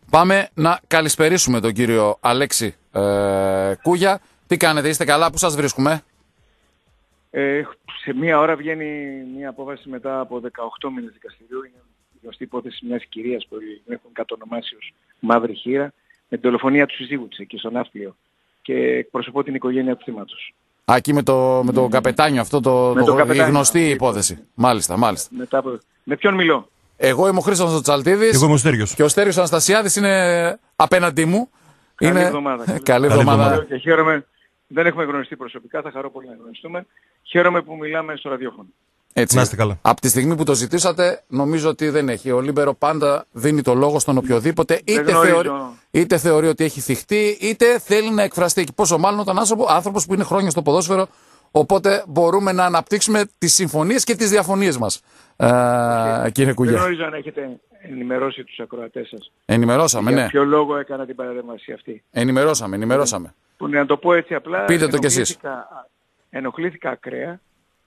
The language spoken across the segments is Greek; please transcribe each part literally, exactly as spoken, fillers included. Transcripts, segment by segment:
Πάμε να καλησπερίσουμε τον κύριο Αλέξη ε, Κούγια. Τι κάνετε, είστε καλά, πού σας βρίσκουμε? Ε, σε μία ώρα βγαίνει μια απόφαση μετά από δεκαοκτώ μήνες δικαστηρίου. Είναι η γνωστή υπόθεση μιας κυρίας που έχουν κατονομάσει ως Μαύρη Χήρα, με την δολοφονία του συζύγου της εκεί στο Ναύπλιο. Και εκπροσωπώ την οικογένεια του θύματος. Α, εκεί με το, με το mm. καπετάνιο αυτό, το, το, το καπετάνιο, η γνωστή αυτή υπόθεση. υπόθεση. Μάλιστα, μάλιστα. Μετά από... Με ποιον μιλώ? Εγώ είμαι ο Χρήστος Τσαλτίδης. Εγώ είμαι ο Στέριος. Και ο Στέριος Αναστασιάδης είναι απέναντί μου. Καλή είναι... εβδομάδα. Καλή, καλή εβδομάδα. Και χαίρομαι, δεν έχουμε γνωριστεί προσωπικά, θα χαρώ πολύ να γνωριστούμε. Χαίρομαι που μιλάμε στο ραδιόφωνο. Έτσι. Να είστε καλά. Από τη στιγμή που το ζητήσατε, νομίζω ότι δεν έχει. Ο Λίμπερο πάντα δίνει το λόγο στον οποιοδήποτε, είτε θεωρεί, είτε θεωρεί ότι έχει θυχτεί, είτε θέλει να εκφραστεί. Και πόσο μάλλον όταν άνθρωπος που είναι χρόνια στο ποδόσφαιρο, οπότε μπορούμε να αναπτύξουμε τις συμφωνίες και τις διαφωνίες μας. Okay. Κύριε Κούγια. Δεν γνωρίζω αν έχετε ενημερώσει τους ακροατές σας. Ενημερώσαμε, για ναι. ποιο λόγο έκανα την παρέμβαση αυτή. Ενημερώσαμε, ενημερώσαμε. Που να το πω έτσι απλά, πείτε το κι εσείς. Ενοχλήθηκα ακραία,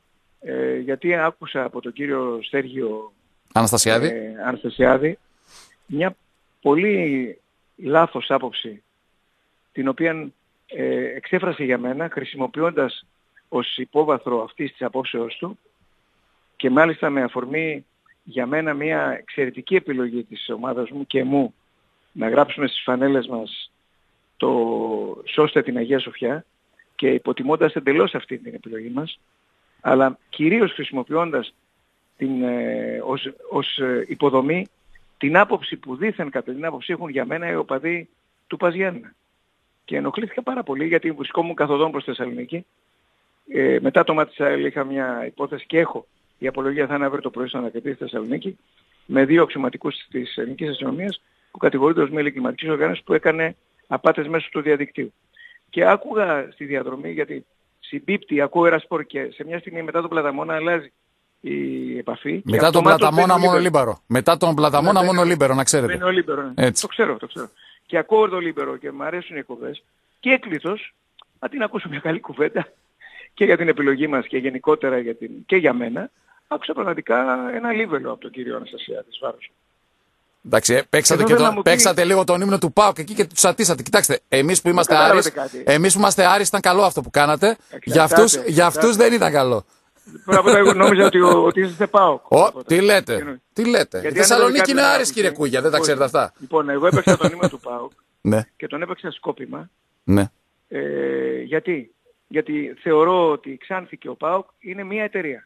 ε, γιατί άκουσα από τον κύριο Στέργιο Αναστασιάδη, ε, Αναστασιάδη μια πολύ λάθος άποψη, την οποία ε, εξέφρασε για μένα χρησιμοποιώντας ως υπόβαθρο αυτής της απόψεως του, και μάλιστα με αφορμή για μένα μια εξαιρετική επιλογή της ομάδας μου και μου να γράψουμε στις φανέλες μας το «Σώστε την Αγία Σοφιά», και υποτιμώντας εντελώς αυτή την επιλογή μας, αλλά κυρίως χρησιμοποιώντας την, ε, ως, ως ε, υποδομή την άποψη που δήθεν κατά την άποψη έχουν για μένα οι οπαδοί του Πας Γιάννενα. Και ενοχλήθηκα πάρα πολύ, γιατί βρισκόμουν καθοδόν προς Θεσσαλονίκη. Ε, μετά το Ματσάιλ είχα μια υπόθεση και έχω. Η απολογία θα είναι αύριο το πρωί στο Ανακριτή στη Θεσσαλονίκη, με δύο αξιωματικούς της ελληνικής αστυνομίας που κατηγορούνται ως μέλη κλιματικής οργάνωσης που έκανε απάτες μέσω του διαδικτύου. Και άκουγα στη διαδρομή, γιατί συμπίπτει, ακούω Ερασπορ και σε μια στιγμή μετά τον Πλαταμόνα αλλάζει η επαφή. Μετά τον Πλαταμόνα μόνο Λίμπερο. Μετά τον Πλαταμόνα μόνο Λίμπερο, να ξέρετε. Είναι ο Λίμπερο, ναι. Το ξέρω, το ξέρω. Και ακούω το Λίμπερο και μου αρέσουν οι εκπομπές. Και έκλειτος, αντί να ακούσω μια καλή κουβέντα και για την επιλογή μας και γενικότερα για την... και για μένα, άκουσα πραγματικά ένα λίβελο από τον κύριο Αναστασιάδη Βάρος. Εντάξει, παίξατε, και το, παίξατε λίγο τον ύμνο του ΠΑΟΚ εκεί και τους ατίσατε. Κοιτάξτε, εμείς που είμαστε Άρης, εμείς που είμαστε Άρης ήταν καλό αυτό που κάνατε. Για αυτούς, για αυτούς δεν ήταν καλό. Εγώ νόμιζα ότι, ότι είστε ΠΑΟΚ. Τι λέτε, τι λέτε. Η Θεσσαλονίκη είναι Άρης, κύριε Κούγια, δεν τα ξέρετε αυτά. Λοιπόν, εγώ έπαιξα τον ύμνο του ΠΑΟΚ ναι. και τον έπαιξα σκόπιμα. Ναι. Ε, γιατί? Γιατί θεωρώ ότι η Ξάνθη και ο ΠΑΟΚ είναι μία εταιρεία.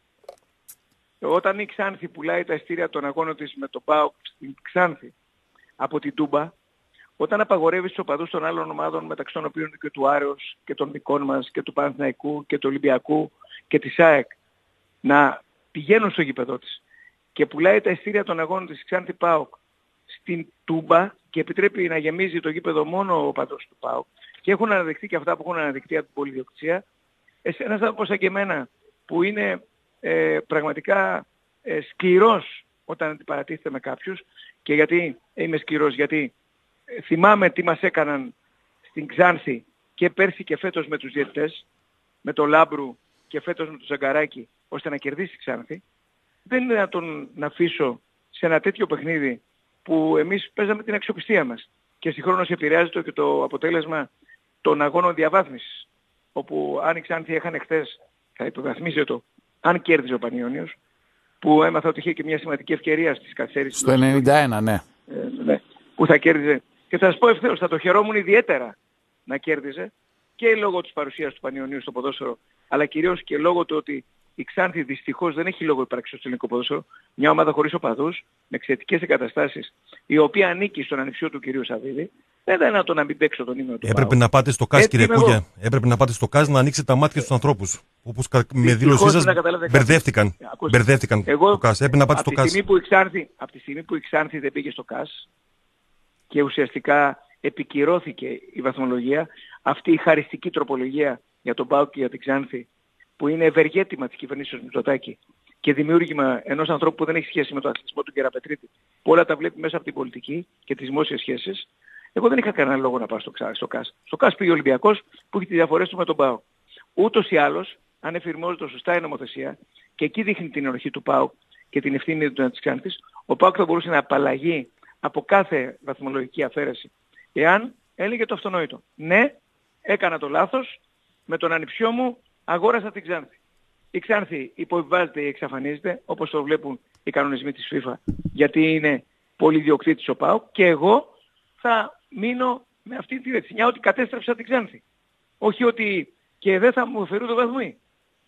Όταν η Ξάνθη πουλάει τα ειστήρια των αγώνων της με τον ΠΑΟΚ στην Ξάνθη από την Τούμπα, όταν απαγορεύει τους οπαδούς των άλλων ομάδων, μεταξύ των οποίων και του Άρεως και των δικών μας και του Παναθηναϊκού και του Ολυμπιακού και της ΑΕΚ, να πηγαίνουν στο γήπεδο της και πουλάει τα ειστήρια των αγώνων της Ξάνθη ΠΑΟΚ στην Τούμπα και επιτρέπει να γεμίζει το γήπεδο μόνο ο οπαδός του ΠΑΟΚ, και έχουν αναδειχθεί και αυτά που έχουν αναδειχθεί από την πολυδιοκτησία, ένας άνθρωπος σαν και εμένα που είναι ε, πραγματικά ε, σκληρός όταν αντιπαρατίθεται με κάποιους. Και γιατί είμαι σκληρός? Γιατί ε, θυμάμαι τι μας έκαναν στην Ξάνθη και πέρσι και φέτος με τους διαιτητές, με το Λάμπρου και φέτος με το Ζαγκαράκη, ώστε να κερδίσει η Ξάνθη. Δεν είναι να τον να αφήσω σε ένα τέτοιο παιχνίδι που εμείς παίζαμε την αξιοπιστία μας και συγχρόνως επηρεάζεται και το αποτέλεσμα των αγώνων διαβάθμισης, όπου αν η Ξάνθη έχανε χθες θα υποβαθμίζεται το αν κέρδιζε ο Πανιώνιος, που έμαθα ότι είχε και μια σημαντική ευκαιρία στις καθυστερήσεις. Στο ενενήντα ένα, ναι. Ε, ναι. Που θα κέρδιζε. Και θα σας πω ευθέως, θα το χαιρόμουν ιδιαίτερα να κέρδιζε, και λόγω της παρουσίας του Πανιωνίου στο ποδόσφαιρο, αλλά κυρίως και λόγω του ότι η Ξάνθη δυστυχώς δεν έχει λόγο ύπαρξης στο ελληνικό ποδόσφαιρο. Μια ομάδα χωρίς οπαδούς, με εξαιρετικές εγκαταστάσεις, η οποία ανήκει στον ανιψιό του κυρίου Σαββίδη. Δεν ήταν να το να μην παίξω τον ύμνο του. Έπρεπε ΠΑΟΚ να πάτε στο ΚΑΣ, κύριε Κούγια. Έπρεπε να πάτε στο ΚΑΣ να ανοίξετε τα μάτια στους ανθρώπους. Όπως με δήλωσή σας μπερδεύτηκαν. Μπερδεύτηκαν το ΚΑΣ. Έπρεπε να πάτε στο ΚΑΣ. Από τη στιγμή που η Ξάνθη δεν πήγε στο ΚΑΣ και ουσιαστικά επικυρώθηκε η βαθμολογία, αυτή η χαριστική τροπολογία για τον ΠΑΟΚ και για την Ξάνθη, που είναι ευεργέτημα της κυβερνήσεως Μητσοτάκη και δημιούργημα ενός ανθρώπου που δεν έχει σχέση με τον αθλητισμό του Κεραπετρίτη, που όλα τα βλέπει μέσα από την πολιτική και τις δημόσιες σχέσεις, εγώ δεν είχα κανένα λόγο να πάω στο, στο ΚΑΣ. Στο ΚΑΣ πήγε ο Ολυμπιακός που έχει τις διαφορές του με τον ΠΑΟΚ. Ούτως ή άλλως, αν εφηρμόζεται σωστά η νομοθεσία, και εκεί δείχνει την ενοχή του ΠΑΟΚ και την ευθύνη του της Ξάνθης, ο ΠΑΟΚ θα μπορούσε να απαλλαγεί από κάθε βαθμολογική αφαίρεση, εάν έλεγε το αυτονόητο. Ναι, έκανα το λάθος, με τον ανιψιό μου αγόρασα την Ξάνθη. Η Ξάνθη υποβιβάζεται ή εξαφανίζεται, όπως το βλέπουν οι κανονισμοί της FIFA, γιατί είναι πολυδιοκτήτης ο ΠΑΟΚ, και εγώ θα μείνω με αυτή τη ρετσινιά ότι κατέστρεψα την Ξάνθη. Όχι ότι και δεν θα μου φερούν το βαθμοί.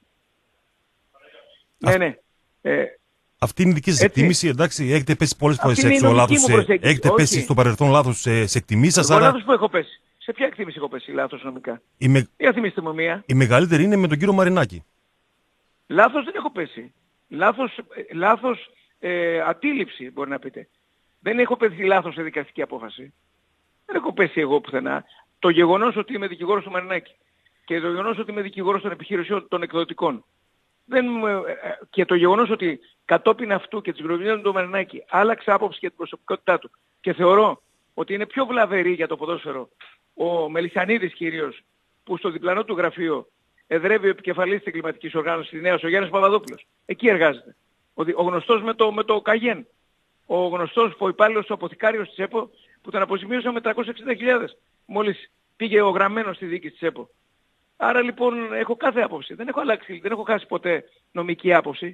Ναι, ναι. Ε, Αυτή είναι η δική σας εκτίμηση, εντάξει, έχετε πέσει πολλές φορές έξω λάθος, σε, έχετε Όχι. πέσει στο παρελθόν λάθος σε, σε εκτιμήσεις σας. Εγώ άρα... λάθος που έχω πέσει. Σε ποια εκτίμηση έχω πέσει λάθος νομικά? Η, με... Για θυμίστε μου μία. η μεγαλύτερη είναι με τον κύριο Μαρινάκη. Λάθος δεν έχω πέσει. Λάθος, λάθος ε, αντίληψη μπορεί να πείτε. Δεν έχω πέσει λάθος σε δικαστική απόφαση. Δεν έχω πέσει εγώ πουθενά. Το γεγονός ότι είμαι δικηγόρος του Μαρινάκη και το γεγονός ότι είμαι δικηγόρος των επιχειρήσεων των εκδοτικών, δεν, και το γεγονός ότι κατόπιν αυτού και της γνωριμίας του Μαρινάκη άλλαξε άποψη για την προσωπικότητά του και θεωρώ ότι είναι πιο βλαβερή για το ποδόσφαιρο ο Μελισσανίδης κυρίως, που στο διπλανό του γραφείο εδρεύει ο επικεφαλής της εγκληματικής οργάνωσης της Νέας, ο Γιάννης Παπαδόπουλος. Εκεί εργάζεται. Ο, ο γνωστός με το, με το Καγέν. Ο γνωστός ο υπάλληλος του αποθηκάριος της ΕΠΟ που τον αποζημίωσαν με τριακόσιες εξήντα χιλιάδες μόλις πήγε ο γραμμένος στη δίκη της ΕΠΟ. Άρα λοιπόν έχω κάθε άποψη. Δεν έχω αλλάξει, δεν έχω χάσει ποτέ νομική άποψη.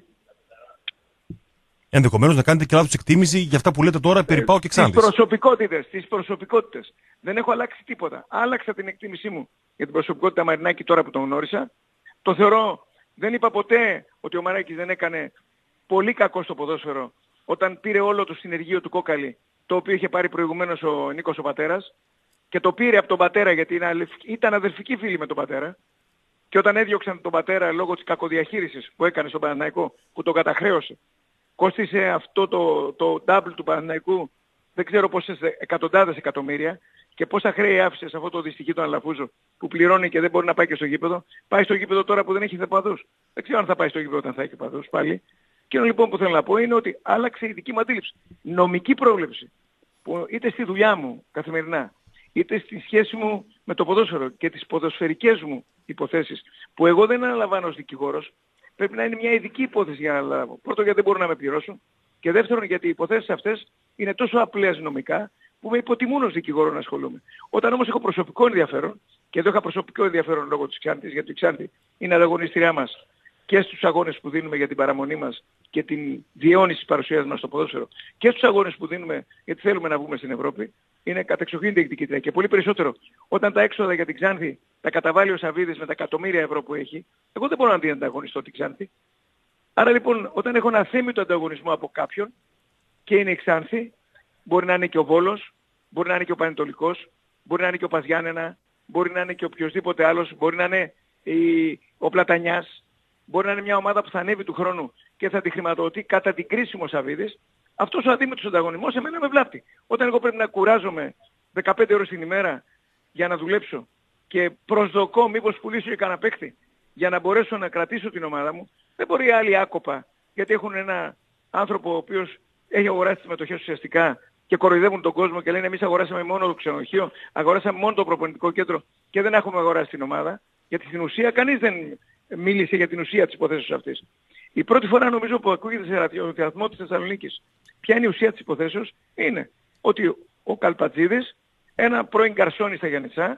Ενδεχομένως να κάνετε και λάθος εκτίμηση για αυτά που λέτε τώρα περί ΠΑΟΚ και Ξάνθης. Τις προσωπικότητες, τις προσωπικότητες. Δεν έχω αλλάξει τίποτα. Άλλαξα την εκτίμησή μου για την προσωπικότητα Μαρινάκη τώρα που τον γνώρισα. Το θεωρώ, δεν είπα ποτέ ότι ο Μαρινάκης δεν έκανε πολύ κακό στο ποδόσφαιρο όταν πήρε όλο το συνεργείο του Κόκαλη, το οποίο είχε πάρει προηγουμένως ο Νίκος ο πατέρας, και το πήρε από τον πατέρα γιατί ήταν αδερφική φίλη με τον πατέρα, και όταν έδιωξαν τον πατέρα λόγω της κακοδιαχείρισης που έκανε στον Παναθηναϊκό, που τον καταχρέωσε, κόστισε αυτό το, το double του Παναθηναϊκού δεν ξέρω πόσες εκατοντάδες εκατομμύρια, και πόσα χρέη άφησε σε αυτό το δυστυχή τον Αλαφούζο που πληρώνει και δεν μπορεί να πάει και στο γήπεδο. Πάει στο γήπεδο τώρα που δεν έχει παδούς. Δεν ξέρω αν θα πάει στο γήπεδο όταν θα έχει παδούς πάλι. Και λοιπόν που θέλω να πω είναι ότι άλλαξε η δική μου αντίληψη. Νομική πρόβλεψη που είτε στη δουλειά μου καθημερινά, είτε στη σχέση μου με το ποδόσφαιρο και τις ποδοσφαιρικές μου υποθέσεις, που εγώ δεν αναλαμβάνω ως δικηγόρος, πρέπει να είναι μια ειδική υπόθεση για να αναλάβω. Πρώτον, γιατί δεν μπορούν να με πληρώσουν, και δεύτερον, γιατί οι υποθέσεις αυτές είναι τόσο απλές νομικά που με υποτιμούν ως δικηγόρο να ασχολούμαι. Όταν όμως έχω προσωπικό ενδιαφέρον, και εδώ είχα προσωπικό ενδιαφέρον λόγω της Ξάνθης, γιατί η Ξάνθη είναι ανταγωνιστριά μας και στους αγώνες που δίνουμε για την παραμονή μας και την διαιώνιση της παρουσίας μας στο ποδόσφαιρο, και στους αγώνες που δίνουμε γιατί θέλουμε να βγούμε στην Ευρώπη, είναι κατεξοχήν διεκδικητικά. Και πολύ περισσότερο όταν τα έξοδα για την Ξάνθη τα καταβάλει ο Σαββίδης με τα εκατομμύρια ευρώ που έχει, εγώ δεν μπορώ να την ανταγωνιστώ την Ξάνθη. Άρα λοιπόν, όταν έχω ένα θέμητο ανταγωνισμό από κάποιον και είναι η Ξάνθη, μπορεί να είναι και ο Βόλος, μπορεί να είναι και ο Πανετολικός, μπορεί να είναι και ο Παζιάννενα, μπορεί να είναι και οποιοδήποτε άλλος, μπορεί να είναι η... ο Πλατανιάς, μπορεί να είναι μια ομάδα που θα ανέβει του χρόνου και θα τη χρηματοδοτεί κατά την κρίση μου ο Σαββίδης. Αυτός ο αδίμητος ανταγωνισμός εμένα με βλάπτει. Όταν εγώ πρέπει να κουράζομαι δεκαπέντε ώρες την ημέρα για να δουλέψω και προσδοκώ μήπως πουλήσω και κανένα παίκτη για να μπορέσω να κρατήσω την ομάδα μου, δεν μπορεί άλλοι άκοπα, γιατί έχουν ένα άνθρωπο ο οποίος έχει αγοράσει τις μετοχές ουσιαστικά και κοροϊδεύουν τον κόσμο και λένε εμείς αγοράσαμε μόνο το ξενοδοχείο, αγοράσαμε μόνο το προπονητικό κέντρο και δεν έχουμε αγοράσει την ομάδα, γιατί στην ουσία κανείς δεν μίλησε για την ουσία της υποθέσεως αυτής. Η πρώτη φορά νομίζω που ακούγεται σε ραδιοθεατμό της Θεσσαλονίκης ποια είναι η ουσία της υποθέσεως, είναι ότι ο Καλπατζίδης, ένα πρώην γκαρσόνι στα Γιαννητσά,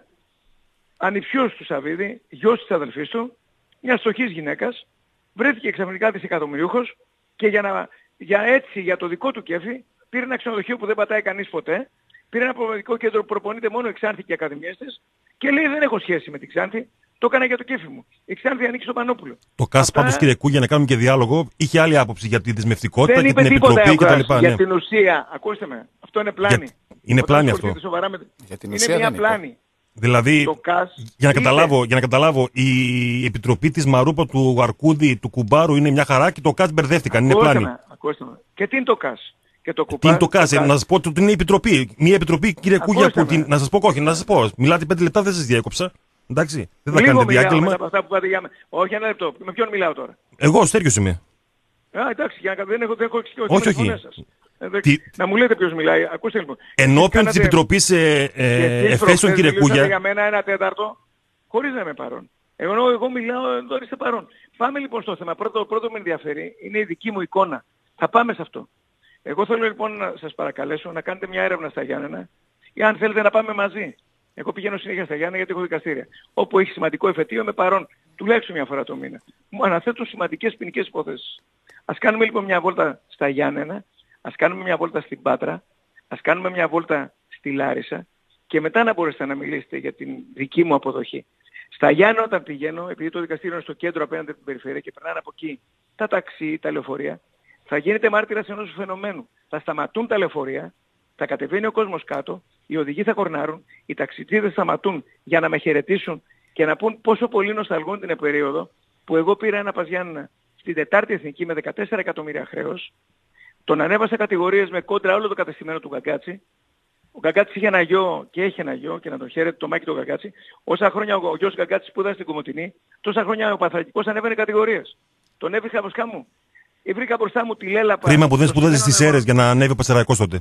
ανιψιός του Σαββίδη, γιος της αδελφής του, μια στοχής γυναίκας, βρέθηκε ξαφνικά δισεκατομμυριούχος και για, να, για έτσι, για το δικό του κέφι, πήρε ένα ξενοδοχείο που δεν πατάει κανείς ποτέ, πήρε ένα προπονητικό κέντρο που προπονείται μόνο η Ξάνθη και οι ακαδημίες της και λέει δεν έχω σχέση με την Ξάνθη, το έκανα για το κέφι μου. Η Ξάνθη ανήκει στον Πανόπουλο. Το ΚΑΣ Αυτά... πάντως κύριε Κού, για να κάνουμε και διάλογο, είχε άλλη άποψη για τη δεσμευτικότητα και την επιτροπή κτλ. Για ναι. την ουσία, ακούστε με, αυτό είναι πλάνη. Για... Είναι πλάνη αυτό. Με... Για την ουσία είναι μια πλάνη. Δηλαδή, για να, καταλάβω, για να καταλάβω, η επιτροπή της Μαρούπα, του Αρκούδη, του Κουμπάρου είναι μια χαρά και το ΚΑΣ μπερδεύτηκαν. Είναι πλάνη. Με, ακούστε με. Και τι είναι το ΚΑΣ? Και το κουπά, τι είναι το ΚΑΣ, το να σας πω ότι είναι επιτροπή. Μια επιτροπή, κύριε Κούγια, που την... να σας πω όχι, να σας πω. Μιλάτε πέντε λεπτά, δεν σας διέκοψα. Εντάξει, δεν θα κάνετε διάγγελμα. Από αυτά που για... Όχι, ένα λεπτό. Με ποιον μιλάω τώρα? Εγώ, ο Στέργιος είμαι. Α, εντάξει, για να... δεν έχω, δεν έχω εξηγήσει. Όχι, όχι. Ε, Τι... Να μου λέτε ποιος μιλάει. Ακούστε λοιπόν. Ενώπιον κάνατε... της Επιτροπής ε, ε, Εφέσεων, κύριε Κούγια. Για μένα ένα τέταρτο, χωρίς να είμαι παρόν. Εγώ, εγώ μιλάω, εδώ είστε παρόν. Πάμε λοιπόν στο θέμα. Πρώτο, πρώτο με ενδιαφέρει είναι η δική μου εικόνα. Θα πάμε σε αυτό. Εγώ θέλω λοιπόν να σας παρακαλέσω να κάνετε μια έρευνα στα Γιάννενα ή αν θέλετε να πάμε μαζί. Εγώ πηγαίνω συνέχεια στα Γιάννενα γιατί έχω δικαστήρια. Όπου έχει σημαντικό εφετείο με παρόν τουλάχιστον μια φορά το μήνα. Μου αναθέτουν σημαντικές ποινικές υποθέσεις. Ας κάνουμε λοιπόν μια βόλτα στα Γιάννενα, ας κάνουμε μια βόλτα στην Πάτρα, ας κάνουμε μια βόλτα στη Λάρισα και μετά να μπορέσετε να μιλήσετε για την δική μου αποδοχή. Στα Γιάννενα όταν πηγαίνω, επειδή το δικαστήριο είναι στο κέντρο απέναντι από την περιφέρεια και περνάνε από εκεί τα ταξί, τα λεωφορεία, θα γίνετε μάρτυρας ενός φαινομένου. Θα σταματούν τα λεωφορεία, θα κατεβαίνει ο κόσμος κάτω, οι οδηγοί θα κορνάρουν, οι ταξιτζίδες σταματούν για να με χαιρετήσουν και να πούν πόσο πολύ νοσταλγούν την περίοδο που εγώ πήρα ένα Παζιάννα στην τετάρτη εθνική με δεκατέσσερα εκατομμύρια χρέος, τον ανέβασα κατηγορίες με κόντρα όλο το κατεστημένο του Γκαγκάτση. Ο Γκαγκάτσης είχε ένα γιο και έχει ένα γιο και να τον χαίρεται το Μάκη του Γκαγκάτση. Όσα χρόνια ο γιος Γκαγκάτσης σπούδασε στην Κομοτηνή, τόσα χρόνια ο Παθρακικός ανέβαινε κατηγορίες. Τον έβρισκα μπροστά μου. Βρήκα μπροστά μου τη Λέλαπα. Κρίμα που δεν σπουδάζει στις Σέρρες για να ανέβει ο Πασεραϊκός τότε.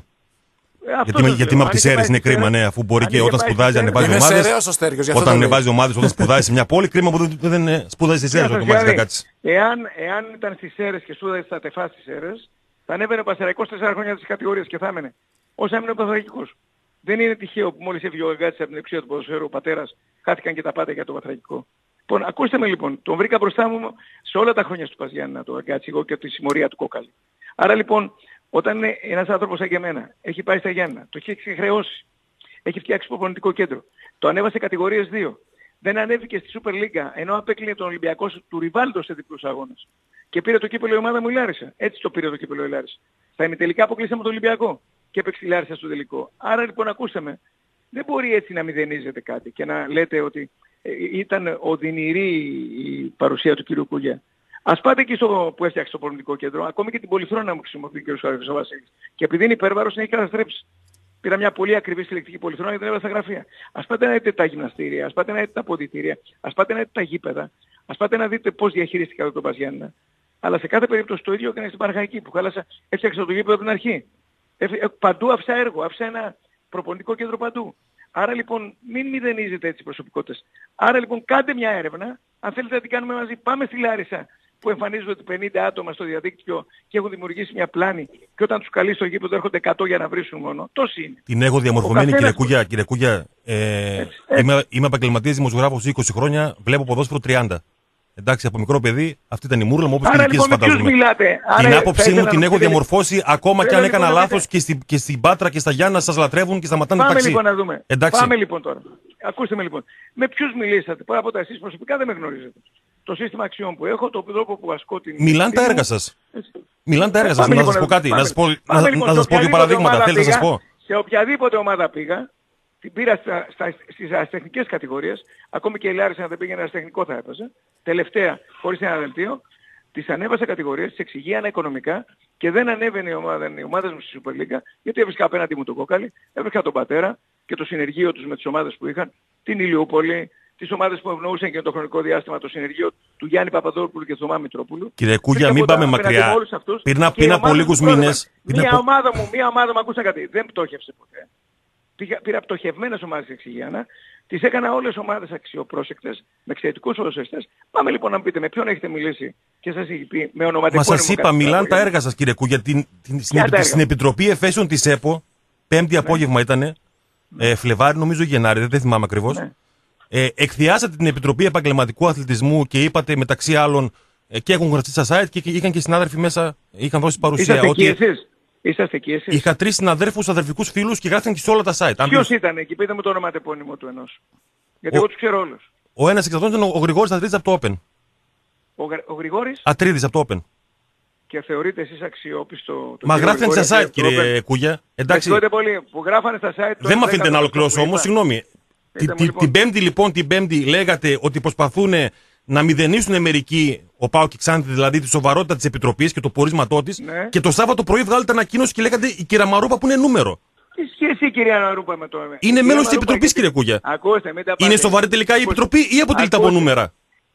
Γιατί, γιατί είμαι από τις Σέρρες είναι κρίμα, ναι, αφού μπορεί και όταν σπουδάζει ανεβάζει ομάδες. Όταν ανεβάζει ομάδες, όταν σπουδάζει σε μια πόλη, κρίμα που δεν, δεν σπουδάζει στις Σέρρες ο Μάκης Γκαγκάτσης. Εάν, εάν ήταν στις Σέρρες και σπούδαζε στα τεφά στις Σέρρες, θα ανέβαινε ο Πασεραϊκός τέσσερα χρόνια στις κατηγορίες και θα έμενε. Όσα έμεινε ο Παθρακικός. Δεν είναι τυχαίο που μόλις έφυγε ο Γκαγκάτσης από την εξουσία του ποδοσφαίρου, ο πατέρας, χάθηκαν και τα πάντα για τον Παθρακικό. Λοιπόν, ακούστε με λοιπόν, τον βρήκα μπροστά μου σε όλα τα χρόνια του Παζιάννα, το Γκαγκάτση, εγώ και τη συμμορία του Κόκαλη. Άρα λοιπόν, όταν ένας άνθρωπος σαν και εμένα έχει πάει στα Γιάννα, το έχει χρεώσει, έχει φτιάξει προπονητικό κέντρο, το ανέβασε κατηγορίες δύο, δεν ανέβηκε στη Super League ενώ απέκλεινε τον Ολυμπιακό του Ριβάλντο σε διπλούς αγώνες και πήρε το κύπελλο η ομάδα μου η Λάρισα. Έτσι το πήρε το κύπελλο η Λάρισα. Στα ημιτελικά αποκλείσαμε τον Ολυμπιακό και έπαιξε η Λάρισα στο τελικό. Άρα λοιπόν ακούσε με, δεν μπορεί έτσι να μηδενίζετε κάτι και να λέτε ότι ήταν οδυνηρή η παρουσία του κ. Κουγιά. Ας πάτε εκεί στο που έφτιαξε το προπονητικό κέντρο, ακόμη και την Πολυθρόνα μου χρησιμοποιεί ο κ. Βασίλης. Και επειδή είναι υπέρβαρος, έχει καταστρέψει. Πήρα μια πολύ ακριβή συλλεκτική Πολυθρόνα και την έβαλα στα γραφεία. Ας πάτε να δείτε τα γυμναστήρια, ας πάτε να δείτε τα ποδητήρια, ας πάτε να δείτε τα γήπεδα, ας πάτε να δείτε πώς διαχειρίστηκα εδώ τον Παζιάννα. Αλλά σε κάθε περίπτωση το ίδιο έκανε στην Παναχαϊκή που χάλασα, έφτιαξα το γήπεδο από την αρχή. Παντού άφησα έργο, άφησα ένα προπονητικό κέντρο παντού. Άρα λοιπόν μην μηδενίζετε έτσι προσωπικότητες. Άρα λοιπόν κάντε μια έρευνα, αν θέλετε να την κάνουμε μαζί, πάμε στη Λάρισα που εμφανίζονται πενήντα άτομα στο διαδίκτυο και έχουν δημιουργήσει μια πλάνη και όταν τους καλεί στο γήπεδο έρχονται εκατό για να βρίσουν μόνο. Τόσοι είναι. Την έχω διαμορφωμένη καθένας... κύριε Κούγια. Κύριε Κούγια ε, έτσι, έτσι. Είμαι, είμαι επαγγελματίας δημοσιογράφος είκοσι χρόνια, βλέπω ποδόσφαιρο τριάντα. Εντάξει, από μικρό παιδί, αυτή ήταν η μούρλα μου, όπως και η δική σας φαντάζομαι. Την άποψή μου την έχω διαμορφώσει, ακόμα και αν έκανα λάθος και, στη, και στην Πάτρα και στα Γιάννα σας λατρεύουν και σταματάνε τα ταξί. Πάμε λοιπόν να δούμε. Εντάξει. Πάμε λοιπόν τώρα. Ακούστε με λοιπόν. Με ποιους μιλήσατε, πέρα από τα εσείς προσωπικά δεν με γνωρίζετε. Το σύστημα αξιών που έχω, το τρόπο που ασκώ την... Μιλάνε τα έργα σας. Μιλάνε τα έργα σας. Να σας πω κάτι, να σας πω δύο παραδείγματα. Θέλετε να σας πω. Σε οποιαδήποτε ομάδα πήγα, την πήρα στα, στα, στις αστεχνικές κατηγορίες, ακόμη και η Λάρισα να δεν πήγαινε αστεχνικό θα έπαιζε, τελευταία χωρίς ένα δελτίο, τις ανέβασα κατηγορίες, τις εξηγίανα οικονομικά και δεν ανέβαινε η ομάδα, οι ομάδες μου στη Super League, γιατί έβρισκα απέναντι μου τον Κόκαλη, έβρισκα τον πατέρα και το συνεργείο τους με τις ομάδες που είχαν, την Ηλιούπολη, τις ομάδες που ευνοούσαν και το χρονικό διάστημα το συνεργείο του Γιάννη Παπαδόπουλου και του Θωμά Μητρόπουλου. Κύριε Κούγια, μην πάμε μακριά. Πριν από λίγους μήνες. Μία ομάδα μου, μία ομάδα μου, ακούσα κάτι, δεν πτώχευσε ποτέ. Πήγα, πήρα πτωχευμένες ομάδες εξηγιάνα, τις έκανα όλες ομάδες αξιοπρόσεκτες, με εξαιρετικούς οδοσέστες. Πάμε λοιπόν να μου πείτε με ποιον έχετε μιλήσει και σας έχει πει με ονοματικό. Μα σας είπα, μιλάνε τα έργα σας κύριε Κούγια. Την, την, στην, επι, στην Επιτροπή Εφέσεων της ΕΠΟ, πέμπτη ναι. απόγευμα ήταν, ε, Φλεβάρι νομίζω Γενάρη, δεν, δεν θυμάμαι ακριβώς. Ναι. Ε, εκθιάσατε την Επιτροπή Επαγγελματικού Αθλητισμού και είπατε μεταξύ άλλων ε, και έχουν γραφτεί στα site και είχαν και συνάδελφοι μέσα, είχαν δώσει παρουσία. Είσαστε ότι... εκεί εσείς. Είσαστε εκεί εσείς. Είχα τρεις συναδέρφους, αδερφικούς φίλους και γράφτηκαν και σε όλα τα site. Ποιος ήταν εκεί, πείτε μου το όνομα τεπώνυμο του ενός. Γιατί ο... εγώ τους ξέρω όλους. Ο ένας εξ αυτών ήταν ο Γρηγόρης Ατρίδης από το Open. Ο, ο Γρηγόρης. Ατρίδης από το Open. Και θεωρείτε εσείς αξιόπιστο... Μα γράφτηκαν στα site κύριε Κούγια. Εντάξει. Πολύ, που γράφανε στα site... Δεν με αφήνετε να ολοκληρώσω όμως, συγγνώμη. Την Πέμπτη λοιπόν, την Πέμπτη λέγατε ότι προσπαθούν να μηδενίσουν μερικοί, ο ΠΑΟΚ και Ξάνθη δηλαδή, τη σοβαρότητα της Επιτροπής και το πορίσματό της. Ναι. Και το Σάββατο πρωί βγάλετε ανακοίνωση και λέγατε η κυρία Μαρούπα που είναι νούμερο. Τι σχέση η κυρία Μαρούπα με το... Είναι μέλος της Επιτροπής κύριε Κούγια. Ακούστε, μην τα είναι σοβαρή τελικά η Επιτροπή ή αποτελείται από νούμερα.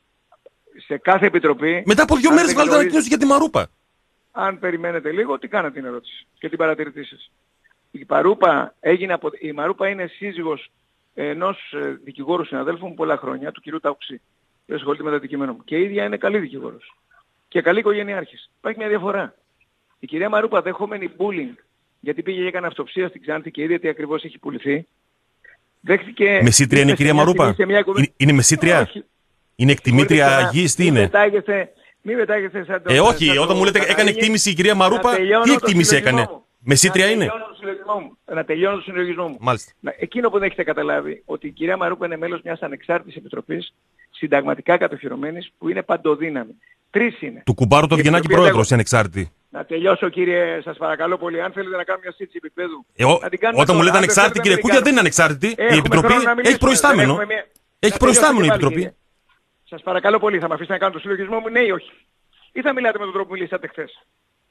Σε κάθε Επιτροπή... Μετά από δύο μέρες βγάλετε ανακοίνωση για τη Μαρούπα. Αν περιμένετε λίγο, τι κάνατε την ερώτηση και την παρατηρητή σας. Η Μαρούπα, έγινε από... η Μαρούπα είναι σύζυγος ενός δικηγόρου συναδέλφου μου πολλά χρόνια, του κυρίου Ταουξή. Δεν ασχολείται με το αντικείμενο μου. Και η ίδια είναι καλή δικηγόρος. Και καλή οικογενειάρχης. Υπάρχει μια διαφορά. Η κυρία Μαρούπα, δεχόμενη bullying, γιατί πήγε και έκανε αυτοψία στην Ξάνθη και είδε τι ακριβώς έχει πουληθεί. Δέχτηκε... Μεσήτρια είναι η κυρία Μαρούπα. Είναι, είναι μεσήτρια. Όχι. Είναι εκτιμήτρια γης, τι είναι. Μην πετάγεστε σαν το... Ε, όχι, σαν όταν το... μου λέτε έκανε εκτίμηση η κυρία Μαρούπα, τι εκτίμηση έκανε. Μεσήτρια να είναι. Μου. Να τελειώνω το συλλογισμό μου. Μάλιστα. Εκείνο που δεν έχετε καταλάβει, ότι η κυρία Μαρούπα είναι μέλος μιας ανεξάρτητης επιτροπής, συνταγματικά κατοχυρωμένης, που είναι παντοδύναμη. Τρεις είναι. Του Κουμπάρου το Βγενάκη πρόεδρος, ανεξάρτητη. Να τελειώσω, κύριε, σας παρακαλώ πολύ. Αν θέλετε να κάνουμε μια σύντηση επίπεδου. Ε, ο... Όταν μου λέτε ανεξάρτητη, κύριε Κούγια, δεν είναι ανεξάρτητη. Η Επιτροπή έχει προϊστάμενο. Έχει προϊστάμενο η Επιτροπή. Σας παρακαλώ πολύ, θα με αφήσετε να κάνω το συλλογισμό μου, ναι ή όχι. Ή θα μιλάτε με τον τρόπο που μιλήσατε χθες.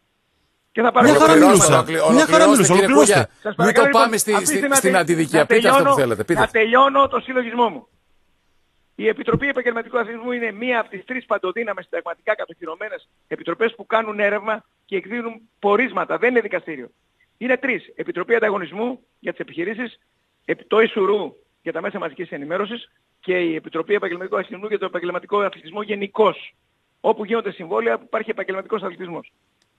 Και θα Μια χαρά μιλούσα. Μια χαρά μιλούσα. Ολοκληρώστε. Μην το πάμε στην αντιδικία. Πείτε αυτό που θέλετε. Να τελειώνω το συλλογισμό μου. Η Επιτροπή Επαγγελματικού Αθλητισμού είναι μία από τις τρεις παντοδύναμες συνταγματικά κατοχυρωμένες επιτροπές που κάνουν έρευνα και εκδίδουν πορίσματα. Δεν είναι δικαστήριο. Είναι τρεις. Επιτροπή Ανταγωνισμού για τις επιχειρήσεις, το ΙΣΟΥΡΟΥ για τα μέσα μαζικής ενημέρωσης και η Επιτροπή Επαγγελματικού Αθλητισμού για το επαγγελματικό αθλητισμό γενικώς. Όπου γίνονται συμβόλαια που υπάρχει επαγγελματικός αθλητισμός.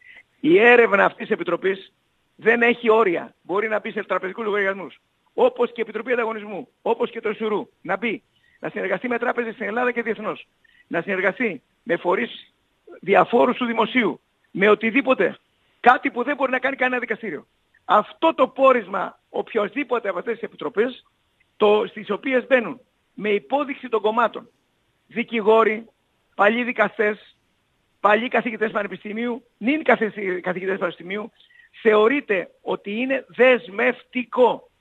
Η έρευνα αυτής της Επιτροπής δεν έχει όρια. Μπορεί να μπει σε τραπεζικούς λογαριασμούς. Όπως και η Επιτροπή Ανταγωνισμού, όπως και το ΙΣΟΥΡΟΥ. Να μπει. Να συνεργαστεί με τράπεζες στην Ελλάδα και διεθνώς. Να συνεργαστεί με φορείς διαφόρους του δημοσίου. Με οτιδήποτε. Κάτι που δεν μπορεί να κάνει κανένα δικαστήριο. Αυτό το πόρισμα οποιοσδήποτε από αυτές τις επιτροπές, το, στις οποίες μπαίνουν με υπόδειξη των κομμάτων δικηγόροι, παλιοί δικαστές, παλιοί καθηγητές πανεπιστημίου, νυν καθηγητές πανεπιστημίου, θεωρείται ότι είναι δεσμευτικό.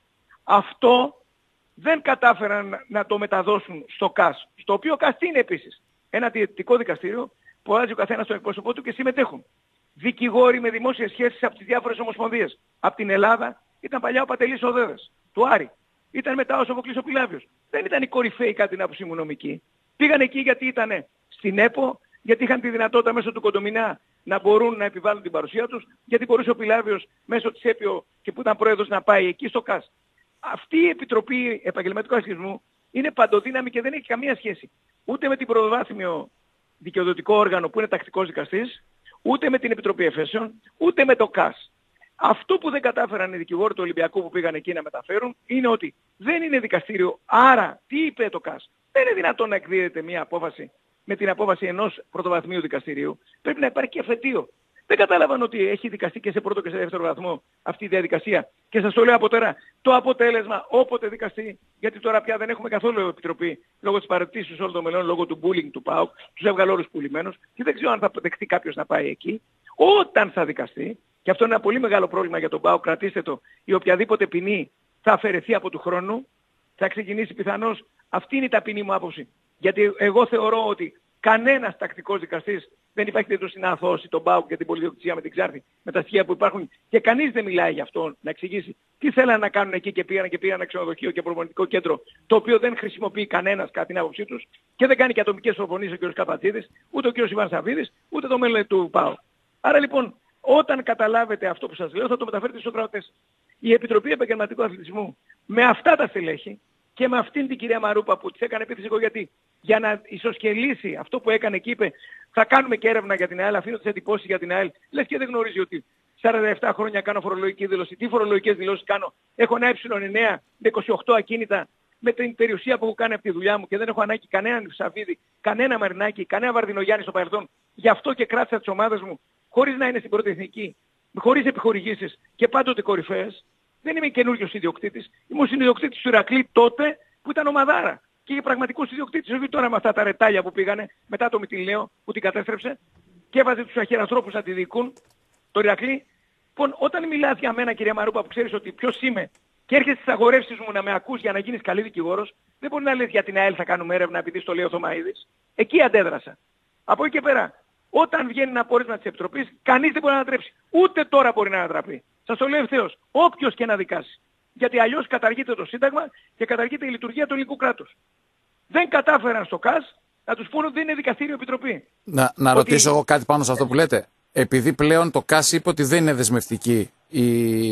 Αυτό δεν κατάφεραν να το μεταδώσουν στο ΚΑΣ. Στο οποίο ΚΑΣ τι είναι επίσης. Ένα διαιτητικό δικαστήριο που αλλάζει ο καθένας τον εκπρόσωπό του και συμμετέχουν. Δικηγόροι με δημόσιες σχέσεις από τις διάφορες ομοσπονδίες. Από την Ελλάδα ήταν παλιά ο Παντελής Οδέδας, του Άρη. Ήταν μετά ο Σοφοκλής ο Πιλάβιος. Δεν ήταν οι κορυφαίοι κάτι την άποψή μου νομικοί. Πήγαν εκεί γιατί ήταν στην ΕΠΟ, γιατί είχαν τη δυνατότητα μέσω του Κοντομινά να μπορούν να επιβάλλουν την παρουσία τους, γιατί μπορούσε ο Πιλάβιος μέσω της ΕΠΙΟ και που ήταν πρόεδρος να πάει εκεί στο ΚΑΣ. Αυτή η Επιτροπή Επαγγελματικού Αθλητισμού είναι παντοδύναμη και δεν έχει καμία σχέση ούτε με την πρωτοβάθμιο δικαιοδοτικό όργανο που είναι τακτικός δικαστής, ούτε με την Επιτροπή Εφέσεων, ούτε με το ΚΑΣ. Αυτό που δεν κατάφεραν οι δικηγόροι του Ολυμπιακού που πήγαν εκεί να μεταφέρουν είναι ότι δεν είναι δικαστήριο. Άρα, τι είπε το ΚΑΣ. Δεν είναι δυνατόν να εκδίδεται μια απόφαση με την απόφαση ενός πρωτοβαθμίου δικαστηρίου. Πρέπει να υπάρχει και εφετείο. Δεν κατάλαβαν ότι έχει δικαστεί και σε πρώτο και σε δεύτερο βαθμό αυτή η διαδικασία. Και σας το λέω από τώρα, το αποτέλεσμα όποτε δικαστεί, γιατί τώρα πια δεν έχουμε καθόλου επιτροπή λόγω της παρετήσεως όλων των μελών, λόγω του bullying του ΠΑΟΚ, τους έβγαλε όλους πουλημένους και δεν ξέρω αν θα δεχτεί κάποιος να πάει εκεί. Όταν θα δικαστεί, και αυτό είναι ένα πολύ μεγάλο πρόβλημα για τον ΠΑΟΚ, κρατήστε το, η οποιαδήποτε ποινή θα αφαιρεθεί από του χρόνου, θα ξεκινήσει πιθανώς, αυτή είναι η ταπεινή μου άποψη. Γιατί εγώ θεωρώ ότι κανένας τακτικός δικαστής δεν υπάρχει περίπτωση να αθώσει τον ΠΑΟΚ για την πολυδιοκτησία με την Ξάρτη, με τα στοιχεία που υπάρχουν και κανείς δεν μιλάει γι' αυτό να εξηγήσει τι θέλανε να κάνουν εκεί και πήγαν και πήγαν ένα ξενοδοχείο και προπονητικό κέντρο το οποίο δεν χρησιμοποιεί κανένας κατά την άποψή τους και δεν κάνει και ατομικές προπονήσεις ο κ. Καπατζίδης, ούτε ο κ. Ιβάν Σαββίδης, ούτε το μέλλον του ΠΑΟΚ. Άρα λοιπόν, όταν καταλάβετε αυτό που σας λέω θα το μεταφέρετε στους ακροατές. Η Επιτροπή Επαγγελματικού Αθλητισμού με αυτά τα στελέχη και με αυτήν την κυρία Μαρούπα που της έκανε επίθεση εγώ γιατί, για να ισοσκελίσει αυτό που έκανε και είπε θα κάνουμε και έρευνα για την ΑΕΛ, αφήνω τις εντυπώσεις για την ΑΕΛ, λες και δεν γνωρίζει ότι σαράντα επτά χρόνια κάνω φορολογική δήλωση. Τι φορολογικές δηλώσεις κάνω. Έχω ένα ε εννέα με είκοσι οκτώ ακίνητα με την περιουσία που έχω κάνει από τη δουλειά μου και δεν έχω ανάγκη κανέναν Σαββίδη, κανένα Μαρινάκη, κανένα Βαρδινογιάννη στο παρελθόν. Γι' αυτό και κράτησα τις ομάδες μου χωρίς να είναι στην πρώτη εθνική, χωρίς επιχορηγήσεις και πάντοτε κορυφαίες. Δεν είμαι καινούριος ιδιοκτήτης. Ήμουν συνειδιοκτήτης του Ηρακλή τότε που ήταν ομαδάρα. Και για πραγματικούς ιδιοκτήτες, όχι τώρα με αυτά τα ρετάλια που πήγανε μετά το Μυτιλαίο που την κατέστρεψε και έβαζε τους αχεραστρόπους να τη διοικούν το Ηρακλή. Λοιπόν, όταν μιλάς για μένα κυρία Μαρούπα που ξέρεις ότι ποιος είμαι και έρχεσαι στις αγορεύσεις μου να με ακούς για να γίνεις καλή δικηγόρος, δεν μπορεί να λες για την ΑΕΛ θα κάνουμε έρευνα επειδή στο λέει ο Θωμαΐδης. Εκεί αντέδρασα. Από εκεί και πέρα, όταν βγαίνει ένα πόρισμα της Επιτροπής, κανείς δεν μπορεί να ανατρέψει. Ούτε τώρα μπορεί να ανατραπεί. Σας το λέω ευθέως. Όποιος και να δικάσει. Γιατί αλλιώς καταργείται το Σύνταγμα και καταργείται η λειτουργία του ελληνικού κράτους. Δεν κατάφεραν στο ΚΑΣ να τους πούνε ότι δεν είναι δικαστήριο επιτροπή. Να, να ότι... ρωτήσω εγώ κάτι πάνω σε αυτό που λέτε. Επειδή πλέον το ΚΑΣ είπε ότι δεν είναι δεσμευτική η,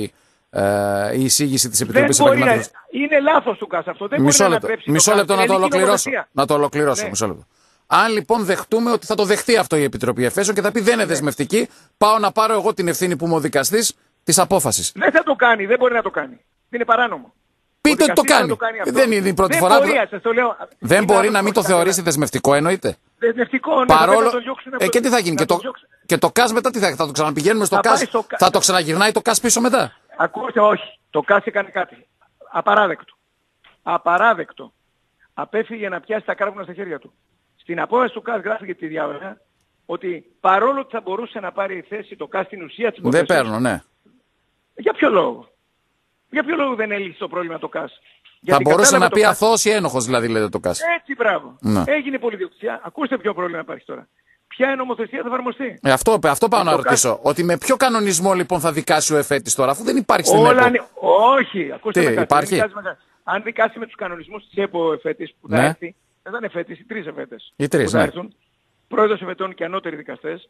ε, η εισήγηση της Επιτροπής Επαγγελματικών. Να... Είναι λάθος του ΚΑΣ αυτό. Δεν μισό μπορεί λεπτό, να ανατρέψει. Μισό το λεπτό ΚΑΣ. να το ολοκληρώσω. Νομοθεσία. Να το ολοκληρώσω. Ναι. Μισό λεπτό. Αν λοιπόν δεχτούμε ότι θα το δεχτεί αυτό η Επιτροπή Εφέσεων και θα πει δεν είναι δεσμευτική, πάω να πάρω εγώ την ευθύνη που είμαι ο δικαστής της απόφασης. Δεν θα το κάνει, δεν μπορεί να το κάνει. Είναι παράνομο. Πείτε ότι το κάνει. Το κάνει δεν είναι η πρώτη δεν φορά. Μπορεί, που... το λέω. Δεν μπορεί να μην το θεωρήσει δεσμευτικό, εννοείται. Δεσμευτικό, ναι. Παρόλο... Το ε, και τι θα γίνει, και το... και το ΚΑΣ μετά τι θα, θα το ξαναπηγαίνουμε στο ΚΑΣ, στο... θα το ξαναγυρνάει το ΚΑΣ πίσω μετά. Ακούστε, όχι. Το ΚΑΣ έκανε κάτι. Απαράδεκτο. Απαράδεκτο. Απέφυγε να πιάσει τα κάρβουνα στα χέρια του. Στην απόφαση του ΚΑΣ γράφει και τη διάβασα ότι παρόλο ότι θα μπορούσε να πάρει θέση το ΚΑΣ στην ουσία της υποθέσεως. Δεν παίρνω, ναι. Για ποιο λόγο. Για ποιο λόγο δεν έλυσε το πρόβλημα το ΚΑΣ. Θα μπορούσε να πει ΚΑΣ... αθώος ή ένοχος δηλαδή λέτε το ΚΑΣ. Έτσι, μπράβο. Ναι. Έγινε πολυδιοκτησία. Ακούστε ποιο πρόβλημα υπάρχει τώρα. Ποια νομοθεσία θα εφαρμοστεί. Ε, αυτό, αυτό πάω να ρωτήσω. ΚΑΣ... Ότι με ποιο κανονισμό λοιπόν θα δικάσει ο εφέτης τώρα, αφού δεν υπάρχει στην Όλα... ΕΠΟ. Όχι, ακούστε Τι, με κάτι. Υπάρχει. Αν δικάσει με τους κανονισμούς της ΕΠΟ εφέτης που θα ναι. έρθει, δεν θα είναι εφέτης, οι τρεις εφέτες. Οι τρεις, που ναι. θα έρθουν, πρόεδρος εφετών και ανώτεροι δικαστές,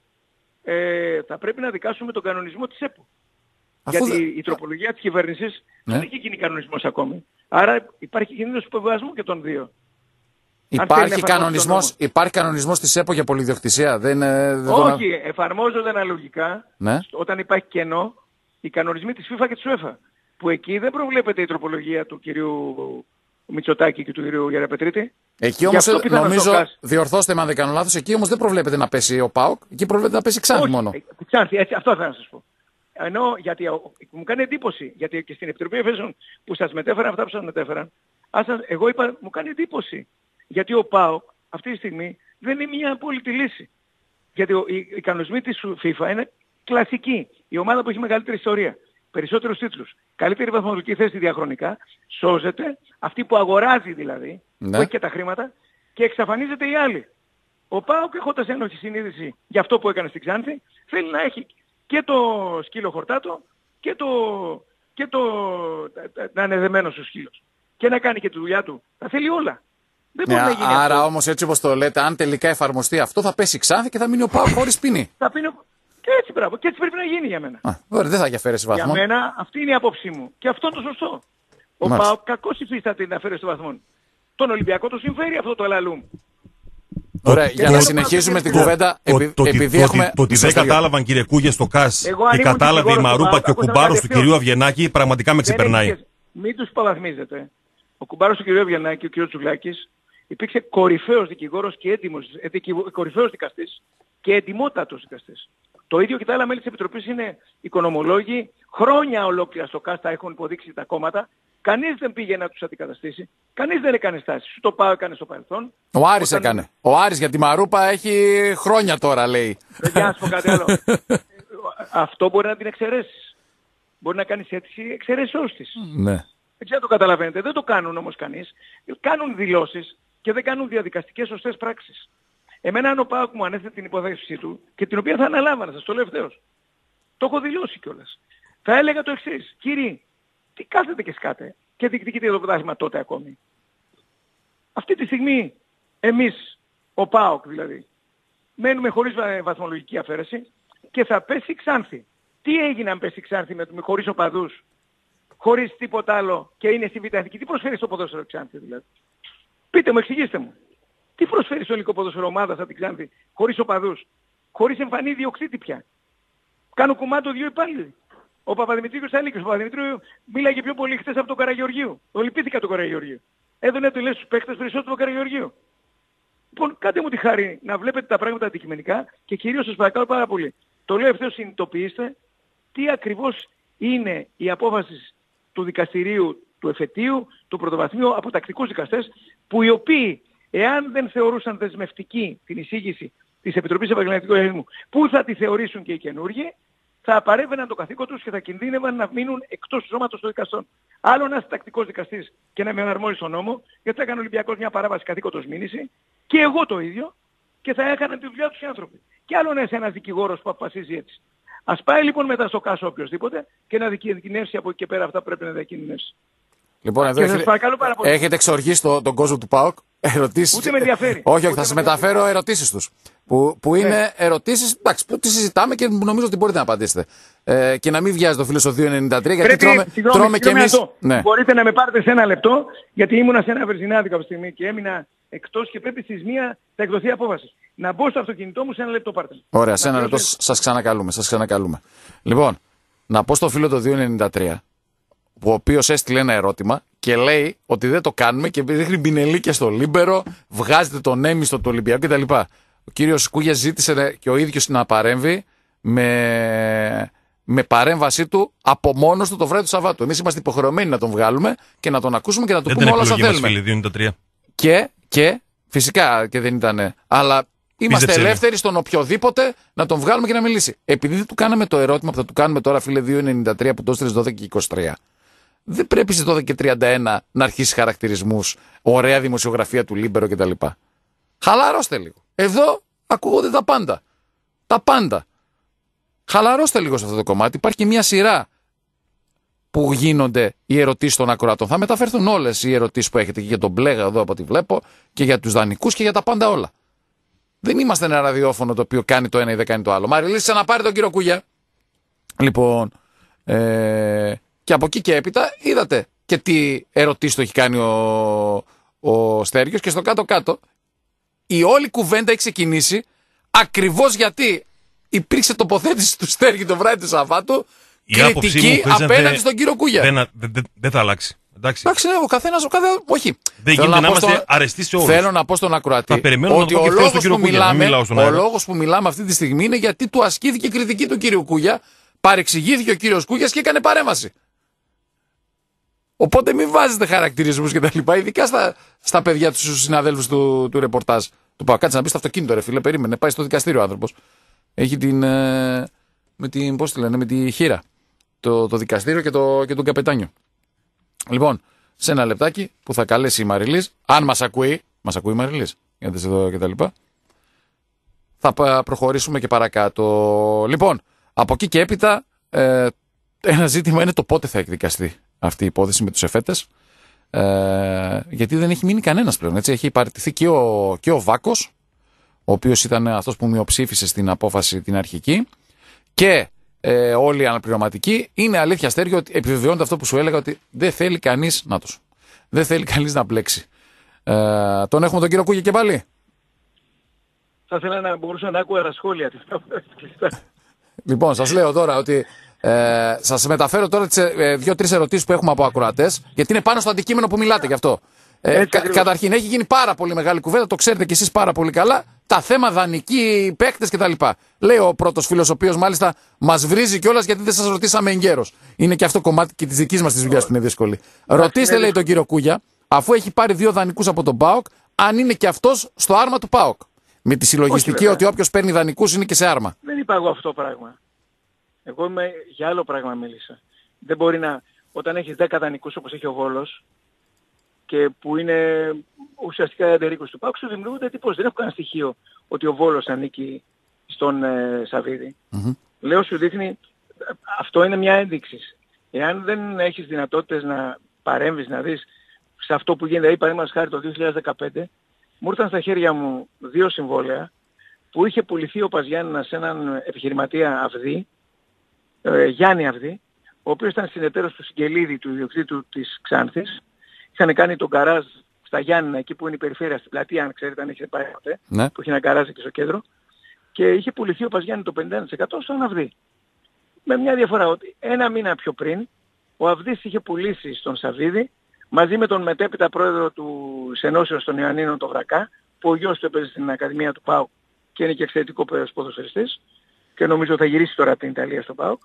ε, θα πρέπει να δικάσουμε τον κανονισμό της ΕΠΟ. Αφού Γιατί δε... η τροπολογία της κυβέρνησης ναι. δεν έχει γίνει κανονισμός ακόμη. Άρα υπάρχει κίνδυνος υποβιβασμού και των δύο. Υπάρχει κανονισμός, υπάρχει κανονισμός της ΕΠΟ για πολυδιοκτησία. Δεν, δεν Όχι, το... εφαρμόζονται αναλογικά ναι. όταν υπάρχει κενό οι κανονισμοί της FIFA και της UEFA. Που εκεί δεν προβλέπεται η τροπολογία του κυρίου Μητσοτάκη και του κυρίου Γεραπετρίτη. Εκεί όμως νομίζω, διορθώστε με αν δεν κάνω λάθος, εκεί όμως δεν προβλέπεται να πέσει ο ΠΑΟΚ, εκεί προβλέπεται να πέσει Ξάνθη μόνο. Ξάνθη, έτσι, αυτό θα σας πω. Ενώ γιατί μου κάνει εντύπωση, γιατί και στην Επιτροπή Εφέσεων που σας μετέφεραν αυτά που σας μετέφεραν, σας, εγώ είπα, μου κάνει εντύπωση. Γιατί ο ΠΑΟΚ αυτή τη στιγμή δεν είναι μια απόλυτη λύση. Γιατί οι, οι κανονισμοί της FIFA είναι κλασικοί. Η ομάδα που έχει μεγαλύτερη ιστορία. Περισσότερους τίτλους, καλύτερη βαθμολογική θέση διαχρονικά, σώζεται, αυτή που αγοράζει δηλαδή, ναι. που έχει και τα χρήματα, και εξαφανίζεται η άλλη. Ο ΠΑΟΚ, έχοντας ένοχη συνείδηση για αυτό που έκανε στην Ξάνθη, θέλει να έχει και το σκύλο χορτάτο και το, και το να είναι δεμένος ο σκύλος. Και να κάνει και τη δουλειά του. Τα θέλει όλα. Δεν μπορεί ναι, να γίνει άρα αυτό. Όμως έτσι όπως το λέτε, αν τελικά εφαρμοστεί αυτό, θα πέσει Ξάνθη και θα μείνει ο ΠΑΟΚ χωρίς ποινή. Θα πίνει... Και έτσι, μπράβο. Και έτσι πρέπει να γίνει για μένα. Α, ωραία, δεν θα διαφέρει σε βαθμό. Για μένα αυτή είναι η άποψή μου. Και αυτό είναι το σωστό. Ο ΠΑΟΚ κακώς υφίσταται να φέρει στο βαθμό. Τον Ολυμπιακό το συμφέρει αυτό το αλαλούμ. Ωραία, για να συνεχίσουμε την κουβέντα, επειδή έχουμε... Το ότι δεν κατάλαβαν κύριε Κούγε στο ΚΑΣ και κατάλαβε η Μαρούπα και ο κουμπάρος του κυρίου Αβγενάκη, πραγματικά με ξεπερνάει. Μην τους υποβαθμίζετε. Ο κουμπάρος του κυρίου Αβγενάκη, ο κύριος Τσουλάκης, υπήρξε κορυφαίος δικηγόρος και έτοιμος, κορυφαίος δικαστής και ετοιμότατος δικαστής. Το ίδιο και τα άλλα μέλη της Επιτροπής είναι οικονομολόγοι. Χρόνια ολόκληρα στο ΚΑΣ τα έχουν υποδείξει τα κόμματα. Κανείς δεν πήγε να τους αντικαταστήσει. Κανείς δεν έκανε στάση. Σου το πάω έκανε στο παρελθόν. Ο Άρης όταν... έκανε. Ο Άρης για τη Μαρούπα έχει χρόνια τώρα λέει. Δεν να σου πω κάτι άλλο. Αυτό μπορεί να την εξαιρέσεις. Μπορεί να κάνεις έτσι εξαιρέσεις της. Ναι. Δεν ξέρω το καταλαβαίνετε. Δεν το κάνουν όμως κανείς. Κάνουν δηλώσεις και δεν κάνουν διαδικαστικές σωστές πράξεις. Εμένα αν ο ΠΑΟΚ μου ανέθετε την υπόθεσή του και την οποία θα αναλάμβανα, σας το λέω ευθέως. Το έχω δηλώσει κιόλας. Θα έλεγα το εξής. Κύριοι, τι κάθετε και σκάτε και διεκδικείτε το πρωτάθλημα τότε ακόμη. Αυτή τη στιγμή εμείς, ο ΠΑΟΚ δηλαδή, μένουμε χωρίς βαθμολογική αφαίρεση και θα πέσει Ξάνθη. Τι έγινε αν πέσει Ξάνθη με, με, χωρίς οπαδούς, χωρίς τίποτα άλλο και είναι στη Β' Εθνική. Τι προσφέρει στο ποδόσφαιρο Ξάνθη δηλαδή. Πείτε μου, εξηγήστε μου. Τι προσφέρει στο ελληνικό ποδόσφαιρο ομάδα σαν την Ξάνθη, χωρίς οπαδούς, χωρίς εμφανή διοκτήτη πια. Κάνω κουμάντο δύο υπάλληλοι. Ο Παπαδημητρίου θα έλεγε, ο Παπαδημητρίου μίλαγε πιο πολύ χθες από τον Καραγεωργίου. Το λυπήθηκα τον Καραγεωργίου. Έδωνε το λέει στους παίχτες περισσότερο τον Καραγεωργίου. Λοιπόν, κάντε μου τη χάρη να βλέπετε τα πράγματα αντικειμενικά και κυρίως σας παρακαλώ πάρα πολύ. Το λέω ευθέως, συνειδητοποιήστε τι ακριβώς είναι η απόφαση του δικαστηρίου του εφετείου, του πρωτοβαθμίου από τακτικούς δικαστές, που οι οποίοι εάν δεν θεωρούσαν δεσμευτική την εισήγηση της Επιτροπής Επαγγελματικού Ελέγχου, πού θα τη θεωρήσουν και οι καινούργοι, θα παρέβαιναν το καθήκον τους και θα κινδύνευαν να μείνουν εκτός του σώματος των δικαστών. Άλλο ένας τακτικός δικαστής και να με αναρμόζει στον νόμο, γιατί θα έκανε ο Ολυμπιακός μια παράβαση καθήκοντος μήνυση, και εγώ το ίδιο, και θα έκαναν τη δουλειά τους οι άνθρωποι. Και άλλο ένας ένας δικηγόρος που αποφασίζει έτσι. Ας πάει λοιπόν μετά στο ΚΑΣ οποιοσδήποτε και να διακινδυνεύσει από εκεί και πέρα αυτά που πρέπει να διακινδυνεύσει. Λοιπόν, εδώ έχετε, έχετε εξοργήσει το, τον κόσμο του ΠΑΟΚ. Ερωτήσεις... Ούτε με ενδιαφέρει. Όχι, όχι, θα σας μεταφέρω ερωτήσεις τους. Που, που είναι ναι. ερωτήσεις εντάξει, που τις συζητάμε και νομίζω ότι μπορείτε να απαντήσετε. Ε, και να μην βιάζει το φίλο στο δύο ενενήντα τρία, γιατί πρέπει, τρώμε, συγγνώμη, τρώμε κι εμείς. Ναι. Μπορείτε να με πάρετε σε ένα λεπτό, γιατί ήμουνα σε ένα βερζινάδικο από τη στιγμή και έμεινα εκτός και πρέπει στις μία θα εκδοθεί απόφαση. Να μπω στο αυτοκίνητό μου σε ένα λεπτό πάρτε. Ωραία, σε ένα λεπτό σας ξανακαλούμε, σας ξανακαλούμε. Λοιπόν, να πω στο φίλο το δύο ενενήντα τρία, ο οποίος έστειλε ένα ερώτημα και λέει ότι δεν το κάνουμε και δείχνει πινελίκια στο Λίμπερο, βγάζετε τον έμιστο του Ολυμπιακού κτλ. Ο κύριος Κούγιας ζήτησε και ο ίδιος να παρέμβει με, με παρέμβασή του από μόνος του το βράδυ του Σαββάτου. Εμείς είμαστε υποχρεωμένοι να τον βγάλουμε και να τον ακούσουμε και να του πούμε όλα όσα θέλουμε. Φίλοι, δύο ενενήντα τρία. Και, και, φυσικά και δεν ήταν, αλλά είμαστε Πίστεψε ελεύθεροι με. στον οποιοδήποτε να τον βγάλουμε και να μιλήσει. Επειδή δεν του κάναμε το ερώτημα που θα του κάνουμε τώρα, φίλε, δύο ενενήντα τρία που το έστειλες δώδεκα και είκοσι τρία. Δεν πρέπει στις δώδεκα και τριάντα ένα να αρχίσει χαρακτηρισμούς, ωραία δημοσιογραφία του Λίμπερο κτλ. Χαλαρώστε λίγο. Εδώ ακούγονται τα πάντα. Τα πάντα. Χαλαρώστε λίγο σε αυτό το κομμάτι. Υπάρχει και μια σειρά που γίνονται οι ερωτήσεις των ακροατών. Θα μεταφερθούν όλες οι ερωτήσεις που έχετε και για τον Μπλέγα εδώ από ό,τι βλέπω και για τους δανεικούς και για τα πάντα όλα. Δεν είμαστε ένα ραδιόφωνο το οποίο κάνει το ένα ή δεν κάνει το άλλο. Μαριλής, να πάρει τον κύριο Κούγια. Λοιπόν, ε, και από εκεί και έπειτα είδατε και τι ερωτήσεις το έχει κάνει ο, ο Στέργιος και στο κάτω-κάτω η όλη κουβέντα έχει ξεκινήσει ακριβώς γιατί υπήρξε τοποθέτηση του Στέργη το βράδυ του Σαββάτου κριτική απέναντι δε, στον κύριο Κούγια. Δεν δε, δε, δε θα αλλάξει. Εντάξει, Εντάξει ναι, ο καθένας, ο κάθε, όχι. Δεν γίνεται να είμαστε αρεστοί σε όλους. Θέλω να πω στον ακροατή ότι ο λόγος που, μιλάμε, ο λόγος που μιλάμε αυτή τη στιγμή είναι γιατί του ασκήθηκε κριτική του κύριου Κούγια, παρεξηγήθηκε ο κύριος Κούγιας και έκανε παρέμβαση. Οπότε μην βάζετε χαρακτηρισμούς και τα λοιπά, ειδικά στα, στα παιδιά του συναδέλφους του, του ρεπορτάζ. Του πάω, κάτσε να μπει στο αυτοκίνητο, ρε φίλε, περίμενε, πάει στο δικαστήριο ο άνθρωπος. Έχει την, ε, με την, πώς τη λένε, με τη χείρα. Το, το δικαστήριο και, το, και τον καπετάνιο. Λοιπόν, σε ένα λεπτάκι που θα καλέσει η Μαριλής, αν μας ακούει, μας ακούει η Μαριλής, γιατί εδώ και τα λοιπά, θα προχωρήσουμε και παρακάτω. Λοιπόν, από εκεί και έπειτα, ε, ένα ζήτημα είναι το πότε θα εκδικαστεί αυτή η υπόθεση με τους εφέτες, ε, γιατί δεν έχει μείνει κανένας πλέον, έτσι, έχει παραιτηθεί και ο, και ο Βάκος, ο οποίος ήταν αυτός που μειοψήφισε στην απόφαση την αρχική, και ε, όλοι οι αναπληρωματικοί. Είναι αλήθεια, Στέργιο, ότι επιβεβαιώνεται αυτό που σου έλεγα, ότι δεν θέλει κανείς να τους. Δεν θέλει κανείς να μπλέξει. Ε, τον έχουμε τον κύριο Κούγια και πάλι. Θα ήθελα να μπορούσα να ακούω ένα σχόλια. Λοιπόν, σας λέω τώρα ότι ε, σας μεταφέρω τώρα τις ε, δύο-τρεις ερωτήσεις που έχουμε από ακροατές, γιατί είναι πάνω στο αντικείμενο που μιλάτε γι' αυτό. Ε, κα, καταρχήν, έχει γίνει πάρα πολύ μεγάλη κουβέντα, το ξέρετε κι εσείς πάρα πολύ καλά, τα θέματα δανεικοί, παίκτες κτλ. Λέει ο πρώτος φίλος, ο οποίος μάλιστα μας βρίζει κιόλας γιατί δεν σας ρωτήσαμε εγκαίρως. Είναι και αυτό κομμάτι και της δικής μας της δουλειάς που είναι δύσκολη. Ρωτήστε, λέει τον κύριο Κούγια, αφού έχει πάρει δύο δανεικούς από τον ΠΑΟΚ, αν είναι και αυτός στο άρμα του ΠΑΟΚ. Με τη συλλογιστική ότι όποιος παίρνει δανεικούς είναι και σε άρμα. Δεν είπα εγώ αυτό το πράγμα. Εγώ είμαι, για άλλο πράγμα μίλησα. Δεν μπορεί να, όταν έχεις δέκα δανεικούς όπως έχει ο Βόλος, και που είναι ουσιαστικά εντερίκους του ΠΑΟΚ, σου δημιουργούνται εντυπώσεις. Δεν έχω κανένα στοιχείο ότι ο Βόλος ανήκει στον ε, Σαββίδη. Mm-hmm. Λέω, σου δείχνει, αυτό είναι μια ένδειξη. Εάν δεν έχεις δυνατότητες να παρέμβεις, να δεις σε αυτό που γίνεται, δηλαδή παραδείγματος χάρη το δύο χιλιάδες δεκαπέντε, μου ήρθαν στα χέρια μου δύο συμβόλαια που είχε πουληθεί ο Παζιάννηνας σε έναν επιχειρηματία Αυδή, ε, Γιάννη Αυδή, ο οποίος ήταν συνεταίρος του Συγγελίδη, του ιδιοκτήτου της Ξάνθης. Είχαν κάνει τον γκαράζ στα Γιάννηνα, εκεί που είναι η περιφέρεια, στην πλατεία, αν ξέρετε, αν έχετε πάει ποτέ, ναι. Που είχε ένα γκαράζ εκεί στο κέντρο, και είχε πουληθεί ο Παζιάννη το πενήντα ένα τοις εκατό στον Αυδή. Με μια διαφορά, ότι ένα μήνα πιο πριν, ο Αυδής είχε πουλήσει στον Σαββίδη, μαζί με τον μετέπειτα πρόεδρο του Ενώσεως των Ιωαννίνων, τον Βρακά, που ο γιος του έπαιζε στην Ακαδημία του ΠΑΟΚ και είναι και εξαιρετικό ποδοσφαιριστής, και νομίζω θα γυρίσει τώρα από την Ιταλία στο ΠΑΟΚ.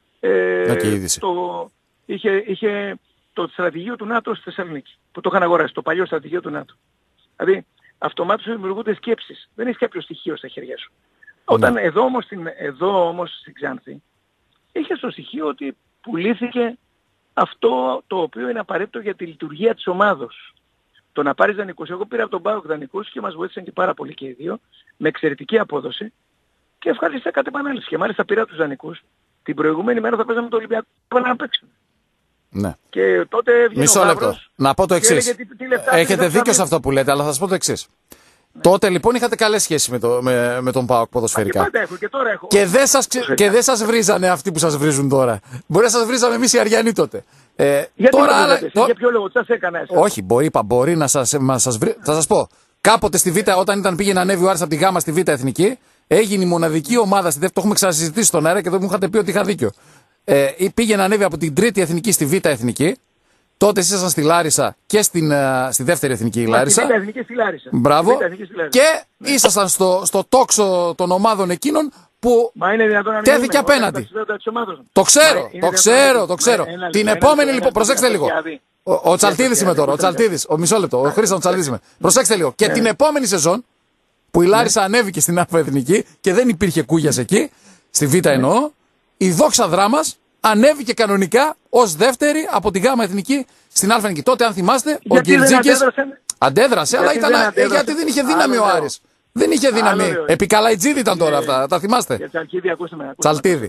Ε, το, είχε, είχε το στρατηγείο του ΝΑΤΟ στη Θεσσαλονίκη, που το είχαν αγοράσει, το παλιό στρατηγείο του ΝΑΤΟ. Δηλαδή, αυτομάτως δημιουργούνται σκέψεις. Δεν έχει κάποιο στοιχείο στα χέρια σου. Mm. Όταν εδώ όμως, στην, εδώ όμως στην Ξάνθη, είχε στο στοιχείο ότι πουλήθηκε αυτό το οποίο είναι απαραίτητο για τη λειτουργία της ομάδος. Το να πάρεις δανεικούς. Εγώ πήρα από τον ΠΑΟΚ δανεικούς και μας βοήθησαν και πάρα πολύ και οι δύο, με εξαιρετική απόδοση, και ευχαριστήσα κατ' επανάληψη. Και μάλιστα πήρα τους δανεικούς. Την προηγούμενη μέρα θα παίζαμε το Ολυμπιακό να παίξουμε. Ναι. Και τότε Μισό λεπτό. Να πω το εξής. Έχετε δίκιο σε αυτό που λέτε, αλλά θα σας πω το εξής. Ναι. Τότε λοιπόν είχατε καλές σχέσεις με, το, με, με τον ΠΑΟΚ ποδοσφαιρικά. Και, έχω, και, τώρα έχω. Και, δεν σας, και δεν σας βρίζανε αυτοί που σας βρίζουν τώρα. Μπορεί να σας βρίζαμε εμείς οι Αριανοί τότε. Ε, Γιατί τώρα, άλλα, το... Για ποιο λόγο, τι σας έκανα εσάς? Όχι, μπορεί, μπορεί να σας, να σας βρει... Θα σας πω. Κάποτε στη Β, όταν ήταν πήγε να ανέβει ο Άρης από τη Γ στη Β Εθνική, έγινε η μοναδική ομάδα στη δεύτερη. Το έχουμε ξανασυζητήσει στον αέρα και εδώ μου είχατε πει ότι είχα δίκιο. Ε, πήγε να ανέβει από την τρίτη Εθνική στη Β Εθνική. Τότε εσείς ήσασταν στη Λάρισα και στην, uh, στη δεύτερη Εθνική η Λάρισα. Στη Β Εθνική στη Λάρισα. Μπράβο. Στη Εθνική στη Λάρισα. Και ναι. ήσασταν στο, στο τόξο των ομάδων εκείνων που τέθηκε απέναντι. Το ξέρω, το ξέρω, το ξέρω. Την επόμενη λοιπόν, προσέξτε λίγο. Ο, ο Τσαλτίδης είμαι τώρα, ο Τσαλτίδης, ο μισό λεπτό, ο Χρήστος Τσαλτίδης είμαι. Προσέξτε λίγο. Και την επόμενη σεζόν που η Λάρισα ανέβηκε στην Α Εθνική και δεν υπήρχε Κούγιας εκεί, στη Β εννοώ, η Δόξα Δράμας ανέβηκε κανονικά ως δεύτερη από τη Γ Εθνική στην Α Εθνική. Τότε, αν θυμάστε, ο Γκυρτζίκης αντέδρασε, αλλά ήταν, δεν ε, γιατί δεν είχε δύναμη ο Άρης. Δεν είχε δύναμη. Επί Καλαϊτζίδη ήταν τώρα αυτά. Τα θυμάστε. Για Τσαλτίδη, ακούστε με. Τσαλτίδη.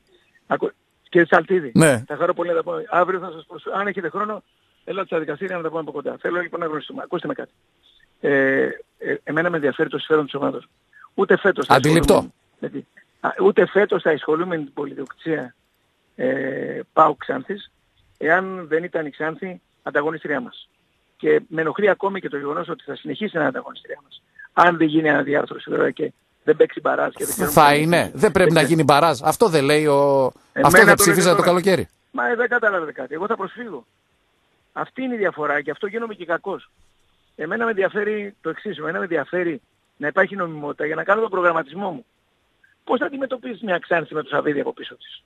Και Τσαλτίδη. Ναι. Θα χαρώ πολύ να τα πω. Αύριο θα σας προσφέρω. Αν έχετε χρόνο, έλα στα δικαστήρια να τα πούμε από κοντά. Θέλω λοιπόν να γνωριστούμε. Ακούστε με κάτι. Ε, ε, εμένα με ενδιαφέρει το συμφέρον της ομάδας. Ούτε φέτος θα αντιληπτό. Ούτε φέτος θα ασχολούμαι με την πολυδιοκτησία ε, ΠΑΟΚ Ξάνθης, εάν δεν ήταν η Ξάνθη ανταγωνιστριά μας. Και με ενοχλεί ακόμη και το γεγονός ότι θα συνεχίσει να είναι ανταγωνιστριά μας. Αν δεν γίνει αναδιάρθρωση βέβαια και δεν παίξει μπαράζ. Και δεν θα είναι. Δεν πρέπει να γίνει μπαράζ. Αυτό δεν λέει ο... Αυτό δεν ψήφιζε το καλοκαίρι. Μα δεν κατάλαβε κάτι. Εγώ θα προσφύγω. Αυτή είναι η διαφορά και αυτό γίνομαι και κακός. Εμένα με ενδιαφέρει το εξής. Εμένα με ενδιαφέρει να υπάρχει νομιμότητα για να κάνω τον προγραμματισμό μου. Πώς θα αντιμετωπίσεις μια Ξάνθη με το Σαββίδι από πίσω της.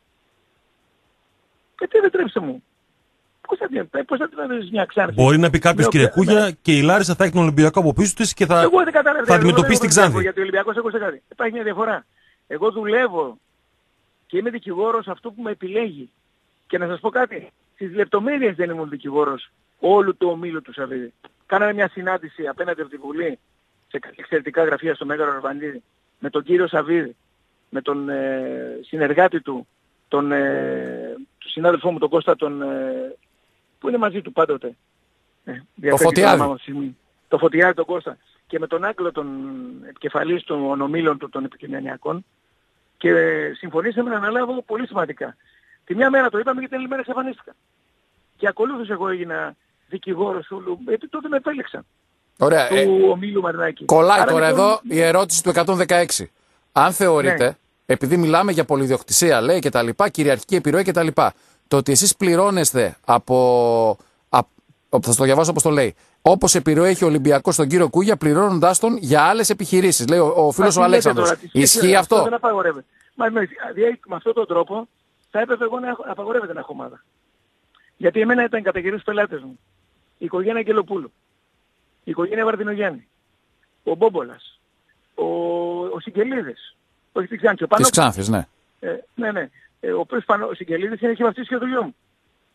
Γιατί δεν τρέψτε μου. Πώς θα, πώς θα αντιμετωπίσεις μια Ξάνθη. Μπορεί να πει κάποιος κύριε Κούγια και η Λάρισα θα έχει τον Ολυμπιακό από πίσω της και θα, εγώ δεν καταλαβαίνω, θα αντιμετωπίσει την Ξάνθη. Γιατί ο Ολυμπιακός ακούστε κάτι. Υπάρχει μια διαφορά. Εγώ δουλεύω και είμαι δικηγόρος αυτού που με επιλέγει. Και να σας πω κάτι. Στις λεπτομέρειες δεν ήμουν δικηγόρος όλου του ομίλου του Σαββίδι. Κάναμε μια συνάντηση απέναντι από τη Βουλή σε εξαιρετικά γραφεία στο Μέγαρο Αρβανίδη με τον κύριο Σαββίδη, με τον ε, συνεργάτη του, τον ε, συνάδελφό μου τον Κώστα, τον, ε, που είναι μαζί του πάντοτε. Ε, το Φωτιάδη. Το Φωτιάδη τον Κώστα. Και με τον Άγγλο τον επικεφαλής των ομίλων του των επικοινωνιακών και ε, συμφωνήσαμε να αναλάβω πολύ σημαντικά. Τη μια μέρα το είπαμε και την άλλη μέρα εξαφανίστηκα. Και ακολούθως εγώ έγινα δικηγόρος όλου, γιατί τότε με επέλεξαν. Ωραία. Του ε, ομίλου Μαρινάκη. Κολλάει Άρα, τώρα λοιπόν... εδώ η ερώτηση του εκατόν δεκαέξι. Αν θεωρείτε, ναι. επειδή μιλάμε για πολυδιοκτησία, λέει και τα λοιπά, κυριαρχική επιρροή και τα λοιπά, το ότι εσείς πληρώνεστε από, από, θα σας το διαβάσω όπως το λέει, όπως επιρροή έχει ο Ολυμπιακός στον κύριο Κούγια, πληρώνοντάς τον για άλλες επιχειρήσεις, λέει ο, ο φίλος ο Αλέξανδρος. Τώρα, ισχύει αυτό? Αυτό δεν απαγορεύεται. Μα με, δηλαδή, με αυτόν τον τρόπο θα έπρεπε εγώ να έχω, απαγορεύεται να έχω ομάδα. Γιατί εμένα ήταν καταγγελίες πελάτες μου. Η οικογένεια Αγγελοπούλου, η οικογένεια Βαρδινογιάννη, ο Μπόμπολας, ο, ο Σικελίδης, όχι της Ξάνθης, ο Πανόπουλος. Της Ξάνθης, ναι. Ε, ναι, ναι. Ε, ο οποίος Πανό, ο Σικελίδης είχε βαφτίσει και το γιο μου.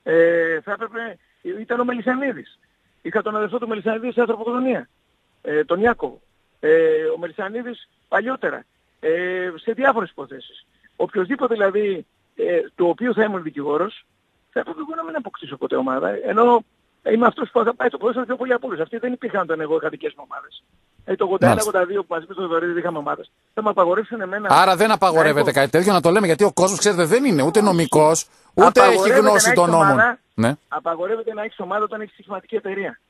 Ε, θα έπρεπε, ήταν ο Μελισσανίδης. Είχα τον αδερφό του Μελισσανίδη σε ανθρωποκοδομία. Ε, τον Ιάκωβο. Ε, ο Μελισσανίδης παλιότερα. Ε, σε διάφορες υποθέσεις. Οποιοςδήποτε δηλαδή, ε, του οποίου θα ήμουν δικηγόρος, θα έπρεπε εγώ να μην αποκτήσω ποτέ ομάδα. Ενώ είμαι αυτός που θα πάει το ποδόσφαιρο πιο πολύ από όλους. Αυτοί δεν υπήρχαν όταν εγώ είχα δικές μου ομάδες. Ε, το ογδόντα ένα ογδόντα δύο που μαζί με τον Δωρίδη δεν είχαμε ομάδες. Θα με απαγορεύσουν εμένα. Άρα δεν απαγορεύεται κάτι τέτοιο, να το λέμε, γιατί ο κόσμος, ξέρετε, δεν είναι ούτε νομικός, ούτε έχει γνώση των νόμων. Ναι. Απαγορεύεται να έχεις ομάδα όταν έχεις στοιχηματική εταιρεία.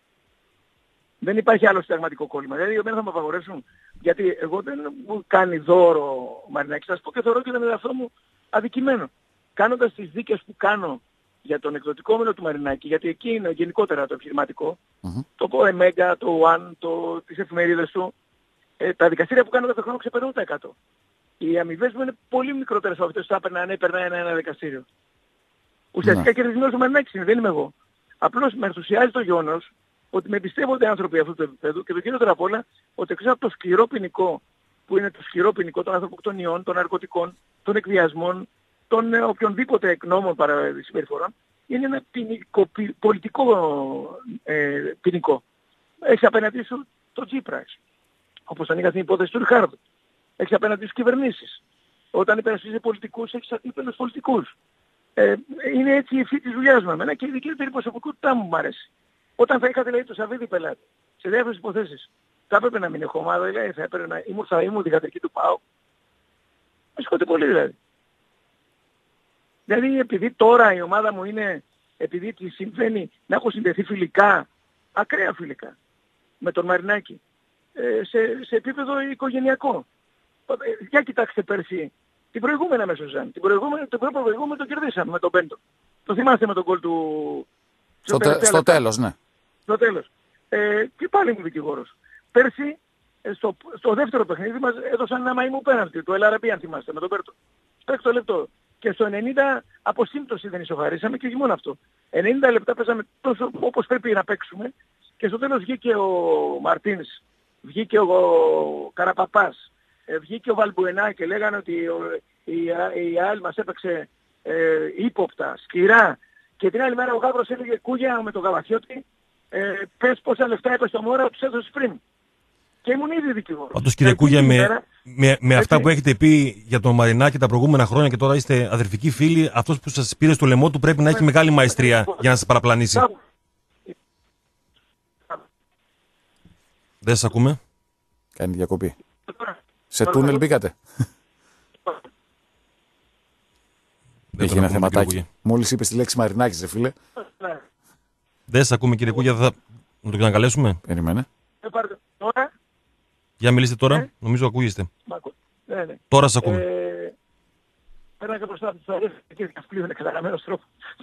Δεν υπάρχει άλλο συνταγματικό κόλλημα. Δηλαδή, εμένα θα με απαγορεύσουν. Γιατί εγώ δεν μου κάνει δώρο ο Μαρινάκης. Θα σας πω και θεωρώ και τον εαυτό μου αδικημένο. Κάνοντας τις δίκες που κάνω για τον εκδοτικόμενο του Μαρινάκη, γιατί εκεί είναι γενικότερα το επιχειρηματικό, mm-hmm. το Εμέγκα, το One, το, τις εφημερίδες του, ε, τα δικαστήρια που κάνω κάθε χρόνο ξεπερνούν τα εκατό. Οι αμοιβές μου είναι πολύ μικρότερες από αυτές που θα έπαιρνα αν έπαιρνα ένα, ένα δικαστήριο. Ουσιαστικά mm-hmm. κερδισμένος ο Μαρινάκης είναι, δεν είμαι εγώ. Απλώς με ενθουσιάζει το γεγονός ότι με εμπιστεύονται άνθρωποι αυτού του επίπεδου και το κύριο απ' όλα ότι εξής από το σκληρό ποινικό, που είναι το σκληρό ποινικό των ανθρωποκτονιών, των ναρκωτικών, των εκβιασμών, των ε, οποιονδήποτε εκνόμων συμπεριφορών, είναι ένα ποινικό, πι, πολιτικό ε, ποινικό. Έχεις απέναντί σου το Τζίπρας, όπως τον είχα στην υπόθεση του Ριχάρδου. Έχεις απέναντί σου κυβερνήσεις. Όταν υπερασπίζεις πολιτικούς, έχεις αντίπελους πολιτικούς. Ε, είναι έτσι η ευθύ της δουλειάς μου εμένα και η δική του προσωπικότητά μου μου αρέσει. Όταν θα είχα δηλαδή το Σαββίδι πελάτη σε διάφορες υποθέσεις, θα έπρεπε να μην έχω ομάδα, δηλαδή θα έπρεπε να ήμουν, θα ήμουν δικατρική του ΠΑΟ. Με σηκώτε πολύ δηλαδή. Δηλαδή επειδή τώρα η ομάδα μου είναι, επειδή τη συμβαίνει να έχω συνδεθεί φιλικά, ακραία φιλικά, με τον Μαρινάκη, ε, σε, σε επίπεδο οικογενειακό. Για κοιτάξτε πέρσι, την προηγούμενη αμέσως Ζαν, την προηγούμενη, το πρώτο προηγούμενο το κερδίσαμε με τον Πέντο. Το θυμάστε με τον γκολ του... Στο, τε, στο τέλος, ναι. Στο τέλος. Ε, και πάλι είμαι δικηγόρος. Πέρσι, στο, στο δεύτερο παιχνίδι μας έδωσαν ένα μαϊμού πέναλτι, το Ελαραμπή αν θυμάστε, με τον Πέρτο. Στο έκτο λεπτό. Και στο ενενήντα από σύμπτωση δεν ισοφαρίσαμε και όχι μόνο αυτό. ενενήντα λεπτά παίζαμε τόσο όπως πρέπει να παίξουμε και στο τέλος βγήκε ο Μαρτίνς, βγήκε ο Καραπαπάς, βγήκε ο Βαλμπουενά και λέγανε ότι ο, η, η ΑΕΛ μας έπαιξε ε, ύποπτα, σκληρά. Και την άλλη μέρα ο Γάβρος έλεγε Κούγια με τον Γαβαθιώτη, ε, πες πόσα λεφτά έπαιξε το Μόρα, τους έδωσες πριν. Και ήμουν ήδη δικηγόρος. Πάντως κύριε Κούγια, με, με, με αυτά που έχετε πει για τον Μαρινάκη τα προηγούμενα χρόνια και τώρα είστε αδερφικοί φίλοι, αυτός που σας πήρε στο λαιμό του πρέπει να έχει μεγάλη μαεστρία για να σας παραπλανήσει. Δεν σας ακούμε. Κάνει διακοπή. Σε τούνελ μπήκατε. Έχει ένα θεματάκι. Μόλις είπες τη λέξη Μαρινάκης, ρε φίλε. Δεν σας ακούμε κύριε Κούγια, θα να το ξανακαλέσουμε. Περιμένε. Τώρα. Για μιλήστε τώρα, ε? Νομίζω ακούγεστε. Ναι, ναι. Τώρα σας ακούμε. Ε, Πέρα και μπροστά από τις αρές, εκεί καυκλείο είναι καταγραμμένος τρόπος.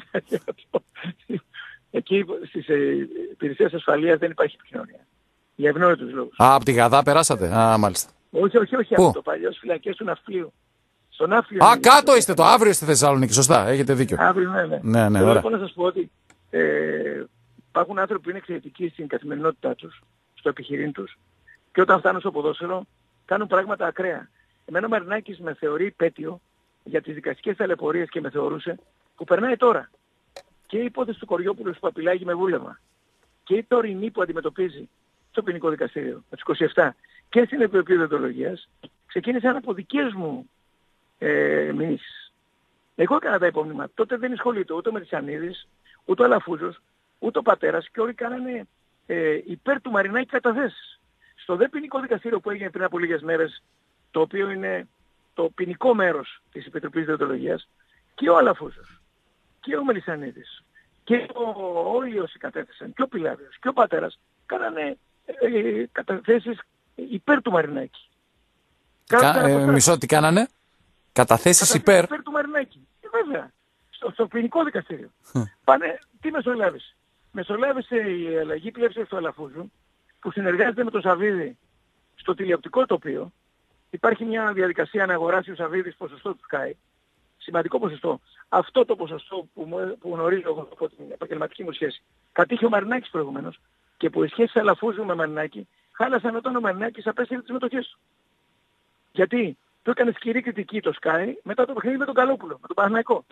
Εκεί στις υπηρεσίες ασφαλείας δεν υπάρχει επικοινωνία. Για ευνόητους λόγους. Α, από τη Γαδά περάσατε. Α, μάλιστα. Όχι, όχι, όχι. Από το παλιό φυλακές του Ναυπλίου. Στον Ναύπλιο. Α, κάτω είστε το αύριο στη Θεσσαλονίκη. Σωστά, έχετε δίκιο. Αύριο, ναι, ναι. Ναι, ναι, ωραία. Θέλω να σας πω ότι ε, υπάρχουν άνθρωποι που είναι εξαιρετικοί στην καθημερινότητά τους, στο επιχειρήν τους, και όταν φτάνουν στο ποδόσφαιρο κάνουν πράγματα ακραία. Εμένα ο Μαρινάκης με θεωρεί υπέτειο για τις δικαστικές ταλαιπωρίες και με θεωρούσε που περνάει τώρα. Και η υπόθεση του Κοριόπουλου που απειλάγει με βούλευμα και η τωρινή που αντιμετωπίζει στο ποινικό δικαστήριο με τους είκοσι επτά και στην Επιτροπή Δεοντολογίας ξεκίνησαν από δικές μου ε, μηνύσεις. Εγώ έκανα τα υπόμνημα. Τότε δεν ασχολείται ούτε ο Μερισανίδης, ούτε ο Αλαφούζος, ούτε ο πατέρας και όλοι κάνανε ε, υπέρ του Μαρινάκη καταθέσεις. Στο δε ποινικό δικαστήριο που έγινε πριν από λίγες μέρες, το οποίο είναι το ποινικό μέρος της Επιτροπής Δεοντολογίας, και ο Αλαφούζος και ο Μελισσανίδης και ο, όλοι όσοι κατέθεσαν και ο Πιλάβιος και ο πατέρας κάνανε ε, καταθέσεις υπέρ του Μαρινάκη. Κα, ε, μισό τι κάνανε? Καταθέσεις υπέρ. υπέρ του Μαρινάκη. Ε, βέβαια. Στο, στο ποινικό δικαστήριο. Πάνε, τι μεσολάβησε. Μεσολάβησε η αλλαγή πλεύσης του Αλαφούζου που συνεργάζεται με τον Σαββίδη στο τηλεοπτικό τοπίο. Υπάρχει μια διαδικασία να αγοράσει ο Σαββίδης ποσοστό του Sky. Σημαντικό ποσοστό. Αυτό το ποσοστό που, μου, που γνωρίζω εγώ από την επαγγελματική μου σχέση κατήχε ο Μαρινάκης προηγουμένως και που οι σχέσεις Αλαφούζου με Μαρινάκη χάλασαν όταν ο Μαρινάκης απέστειλε τις μετοχές του. Γιατί του έκανε σκληρή κριτική το Sky μετά το παιχνίδι με τον Καλόπουλο, με τον Παναθηναϊκό.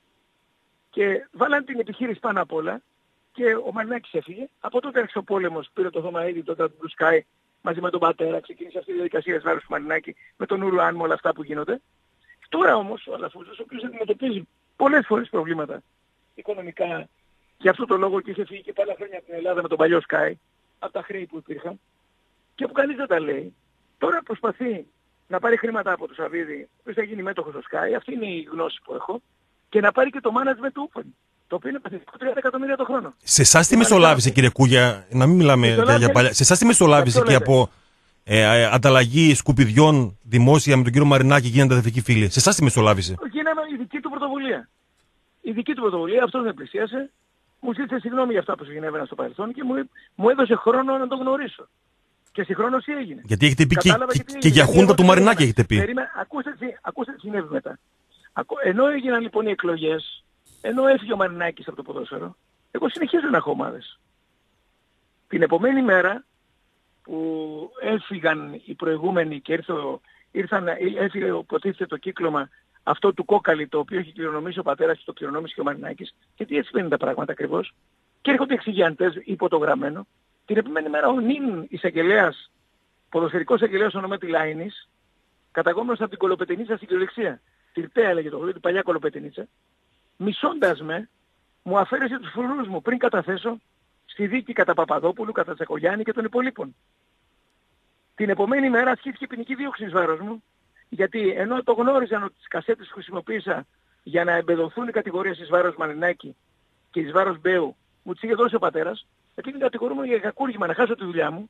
Και βάλαν την επιχείρηση πάνω απ' όλα και ο Μαρινάκης έφυγε. Από τότε άρχισε ο πόλεμος, πήρε το Θωμαΐδη τότε του Sky μαζί με τον πατέρα, ξεκίνησε αυτή η διαδικασία της βάρους του Μαρινάκη με τον Ουρουάν με όλα αυτά που γίνονται. Τώρα όμως ο Αλαφούζος, ο οποίος αντιμετωπίζει πολλές φορές προβλήματα οικονομικά, για αυτό το λόγο και είχε φύγει και πάλι χρόνια από την Ελλάδα με τον παλιό Sky, από τα χρέη που υπήρχαν, και που κανείς δεν τα λέει, τώρα προσπαθεί να πάρει χρήματα από το Σαββίδη, που θα γίνει μέτοχος στο Sky, αυτή είναι η γνώση που έχω, και να πάρει και το management του Open, το οποίο είναι παθητικό τριάντα εκατομμύρια το χρόνο. Σε εσάς τι μεσολάβησε, κύριε Κούγια, να μην μιλάμε για, για παλιά, σε εσάς τι μεσολάβησε και από ε, ανταλλαγή σκουπιδιών δημόσια με τον κύριο Μαρινάκη γίνονται αδερφικοί φίλοι? Σε εσάς τι μεσολάβησε? Γίναμε η δική του πρωτοβουλία. Η δική του πρωτοβουλία, αυτός με πλησίασε, μου ζήτησε συγγνώμη για αυτά που συνέβαιναν στο παρελθόν και μου, μου έδωσε χρόνο να τον γνωρίσω. Και συγχρόνως τι έγινε. Γιατί έχετε πει και, και, και, και για χούντα του Μαρινάκη έχετε πει. Περίμε, ακούστε, ακούστε τι συνέβη μετά. Ακού, ενώ έγιναν λοιπόν οι εκλογές, ενώ έφυγε ο Μαρινάκης από το ποδόσφαιρο, εγώ συνεχίζω να έχω ομάδες. Την επομένη μέρα που έφυγαν οι προηγούμενοι και ήρθω, ήρθαν, έφυγε υποτίθεται το κύκλωμα αυτό του Κόκαλη, το οποίο έχει κληρονομήσει ο πατέρας και το κληρονομήσει και ο Μαρινάκης, γιατί έτσι παίρνουν τα πράγματα ακριβώς, και έρχονται εξηγιαντές υποτογραμμένο. Την επόμενη μέρα ο νυν εισαγγελέας, ποδοσφαιρικός εισαγγελέας ονομάτι Λάινης, καταγόμενος από την Κολοπετενίτσα στην κυριολεξία, Τυρτέα έλεγε το χωρί, την παλιά Κολοπετενίτσα, μισώντας με, μου αφαίρεσε τους φρουρούς μου πριν καταθέσω στη δίκη κατά Παπαδόπουλου, κατά Τσακογιάννη και των υπολείπων. Την επομένη μέρα ασκήθηκε ποινική δίωξη εις βάρος μου, γιατί ενώ το γνώριζαν ότι τις κασέτες που χρησιμοποίησα για να εμπεδοθούν οι κατηγορίες εις βάρος Μαρινάκη και εις βάρος Μπέου, μου τις είχε δώσει ο πατέρας, επειδή κατηγορούμαι για κακούργημα να χάσω τη δουλειά μου,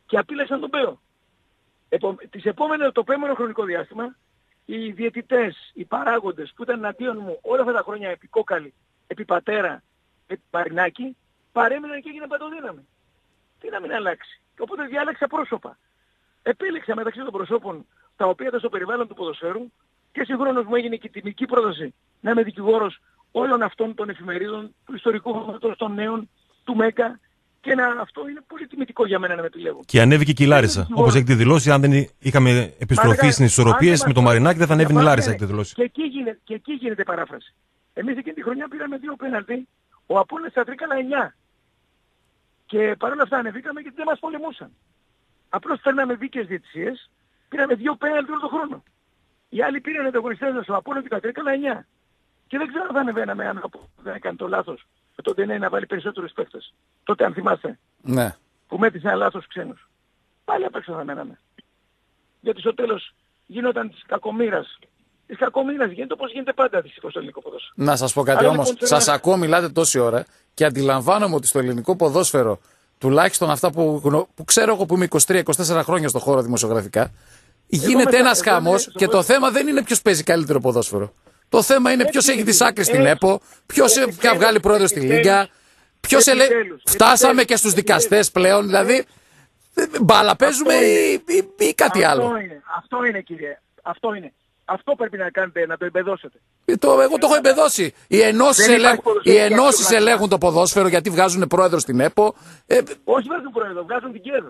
και απείλεξαν τον Μπέο. Επο, τις επόμενες, το επόμενο χρονικό διάστημα, οι διαιτητές, οι παράγοντες που ήταν εναντίον μου όλα αυτά τα χρόνια επί Κόκαλη, επί Πατέρα, επί Μαρινάκη, παρέμειναν και έγιναν παντοδύναμοι. Τι να μην αλλάξει. Οπότε διάλεξα πρόσωπα. Επέλεξα μεταξύ των προσώπων τα οποία ήταν στο περιβάλλον του ποδοσφαίρου και συγχρόνως μου έγινε και η τιμική πρόταση να είμαι δικηγόρος όλων αυτών των εφημερίδων, του ιστορικού χώματος των νέων, του ΜΕΚΑ, και να, αυτό είναι πολύ τιμητικό για μένα να με επιλέγουν. Και ανέβηκε και η Λάρισα. Όπως έχετε δηλώσει, αν δεν είχαμε επιστροφή στις ισορροπίες με το Μαρινάκη, δεν θα ανέβει η Λάρισα, έχετε δηλώσει. Και εκεί, γίνεται, και εκεί γίνεται παράφραση. Εμείς εκείνη τη χρονιά πήραμε δύο πέναλτι, ο Απόλλωνας στα Τρίκαλα εννιά. Και παρόλα αυτά ανεβήκαμε γιατί δεν μας πολεμούσαν. Απλώς φέρναμε δίκαιες διαιτησίες, πήραμε δύο πέναλτι όλο τον χρόνο. Οι άλλοι πήραν ανταγωνιστές μας, ο Απόλλωνας και τα Τρίκαλα εννιά. Και δεν ξέρω αν θα ανεβαίναμε αν δεν έκανε το λάθος. Τότε είναι να βάλει περισσότερους παίκτες. Τότε αν θυμάστε. Ναι. Που μέτρησε ένα λάθος ξένους. Πάλι απ' έξω θα μέναμε. Γιατί στο τέλος γινόταν της κακομοίρας. Της κακομοίρας γίνεται όπως γίνεται πάντα δυστυχώς στο ελληνικό ποδόσφαιρο. Να σας πω κάτι όμως. Λοιπόν, σας ακούω, μιλάτε τόση ώρα και αντιλαμβάνομαι ότι στο ελληνικό ποδόσφαιρο, τουλάχιστον αυτά που, που ξέρω εγώ που είμαι είκοσι τρία είκοσι τέσσερα χρόνια στο χώρο δημοσιογραφικά, γίνεται ένας χαμός και το θέμα δεν είναι ποιος παίζει καλύτερο ποδόσφαιρο. Το θέμα είναι ποιος έχει τις άκρες στην ΕΠΟ, ποιος θα βγάλει πρόεδρο στη Λίγκα, ποιος ελε... Φτάσαμε και στους δικαστές πλέον, δηλαδή μπάλα παίζουμε ή, ή, ή κάτι αυτό άλλο. Είναι, αυτό είναι κύριε, αυτό είναι. Αυτό πρέπει να κάνετε, να το εμπεδώσετε. Το, εγώ το έχω εμπεδώσει. Οι ενώσεις ελέγχουν, ενώσεις ελέγχουν το ποδόσφαιρο γιατί βγάζουν πρόεδρο στην ΕΠΟ. Ε, Όχι βγάζουν πρόεδρο, βγάζουν την ΚΕΔ.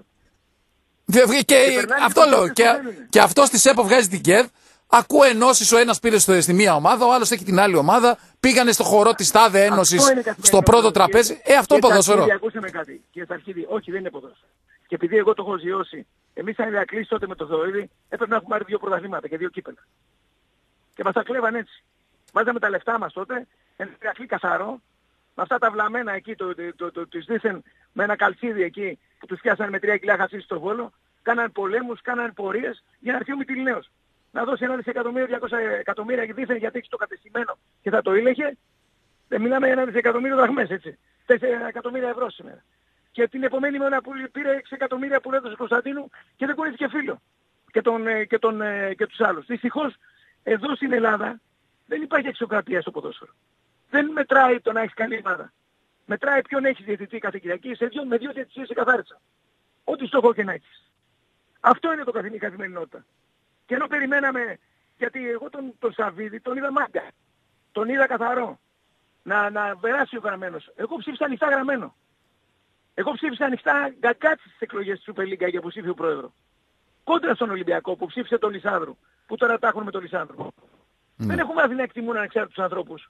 Και, και αυτό λέω. Και, και αυτός της ΕΠΟ βγάζει την ΚΕΔ. Ακούω ενώσεις, ο ένας πήρε στο, στη μία ομάδα, ο άλλος έχει την άλλη ομάδα. Πήγανε στο χορό της τάδε ένωσης στο πρώτο τραπέζι. Ε, αυτό είναι ποδόσφαιρο. Ακούσαμε κάτι. Κύριε Σταρχίδη, όχι, δεν είναι ποδόσφαιρο. Και επειδή εγώ το έχω ζιώσει, εμείς σαν Ηρακλής τότε με το Θεοίδη έπρεπε να έχουμε πάρει δύο πρωταθλήματα και δύο κύπελα. Και μας τα κλέβαν έτσι. Βάζαμε τα λεφτά μας τότε, ένα Ηρακλή καθαρό, με αυτά τα βλαμμένα εκεί, το, το, το, το, το δίθεν με ένα καλτσίδι εκεί, που τους πιάσανε με τρία κιλά χασίς στο Βόλο, κάναν πολέμους, κάναν πορείες για να έρθει ο Μυτιληναίος. Να δώσει ένα δισεκατομμύριο, διακόσια εκατομμύρια δίθεν γιατί έχει το κατεστημένο και θα το ήλεγε. Δεν μιλάμε για ένα δισεκατομμύριο δραχμές, έτσι. τέσσερα εκατομμύρια ευρώ σήμερα. Και την επομένη μέρα που πήρε έξι εκατομμύρια που έδωσε Κωνσταντίνου και δεν κολλήθηκε φίλο. Και, τον, και, τον, και τους άλλους. Δυστυχώς εδώ στην Ελλάδα δεν υπάρχει αξιοκρατία στο ποδόσφαιρο. Δεν μετράει το να έχεις καλή ομάδα. Μετράει ποιον έχεις διαιτητή κάθε Κυριακή, σε δύο, με δύο διαιτησίες σε καθάρισα. Ό,τι στόχο και να έχεις. Αυτό είναι το καθημερινή καθημερινότητα. Και ενώ περιμέναμε, γιατί εγώ τον, τον Σαββίδη τον είδα μάγκα. Τον είδα καθαρό. Να, να περάσει ο γραμμένος. Εγώ ψήφισα ανοιχτά γραμμένο. Εγώ ψήφισα ανοιχτά γκακάτσι στις εκλογές του Super League για υποψήφιο πρόεδρο. Κόντρα στον Ολυμπιακό που ψήφισε τον Λισάνδρου. Που τώρα τα έχουν με τον Λισάνδρου. Mm. Δεν έχουμε μάθει να εκτιμούν ανεξάρτητους ανθρώπους.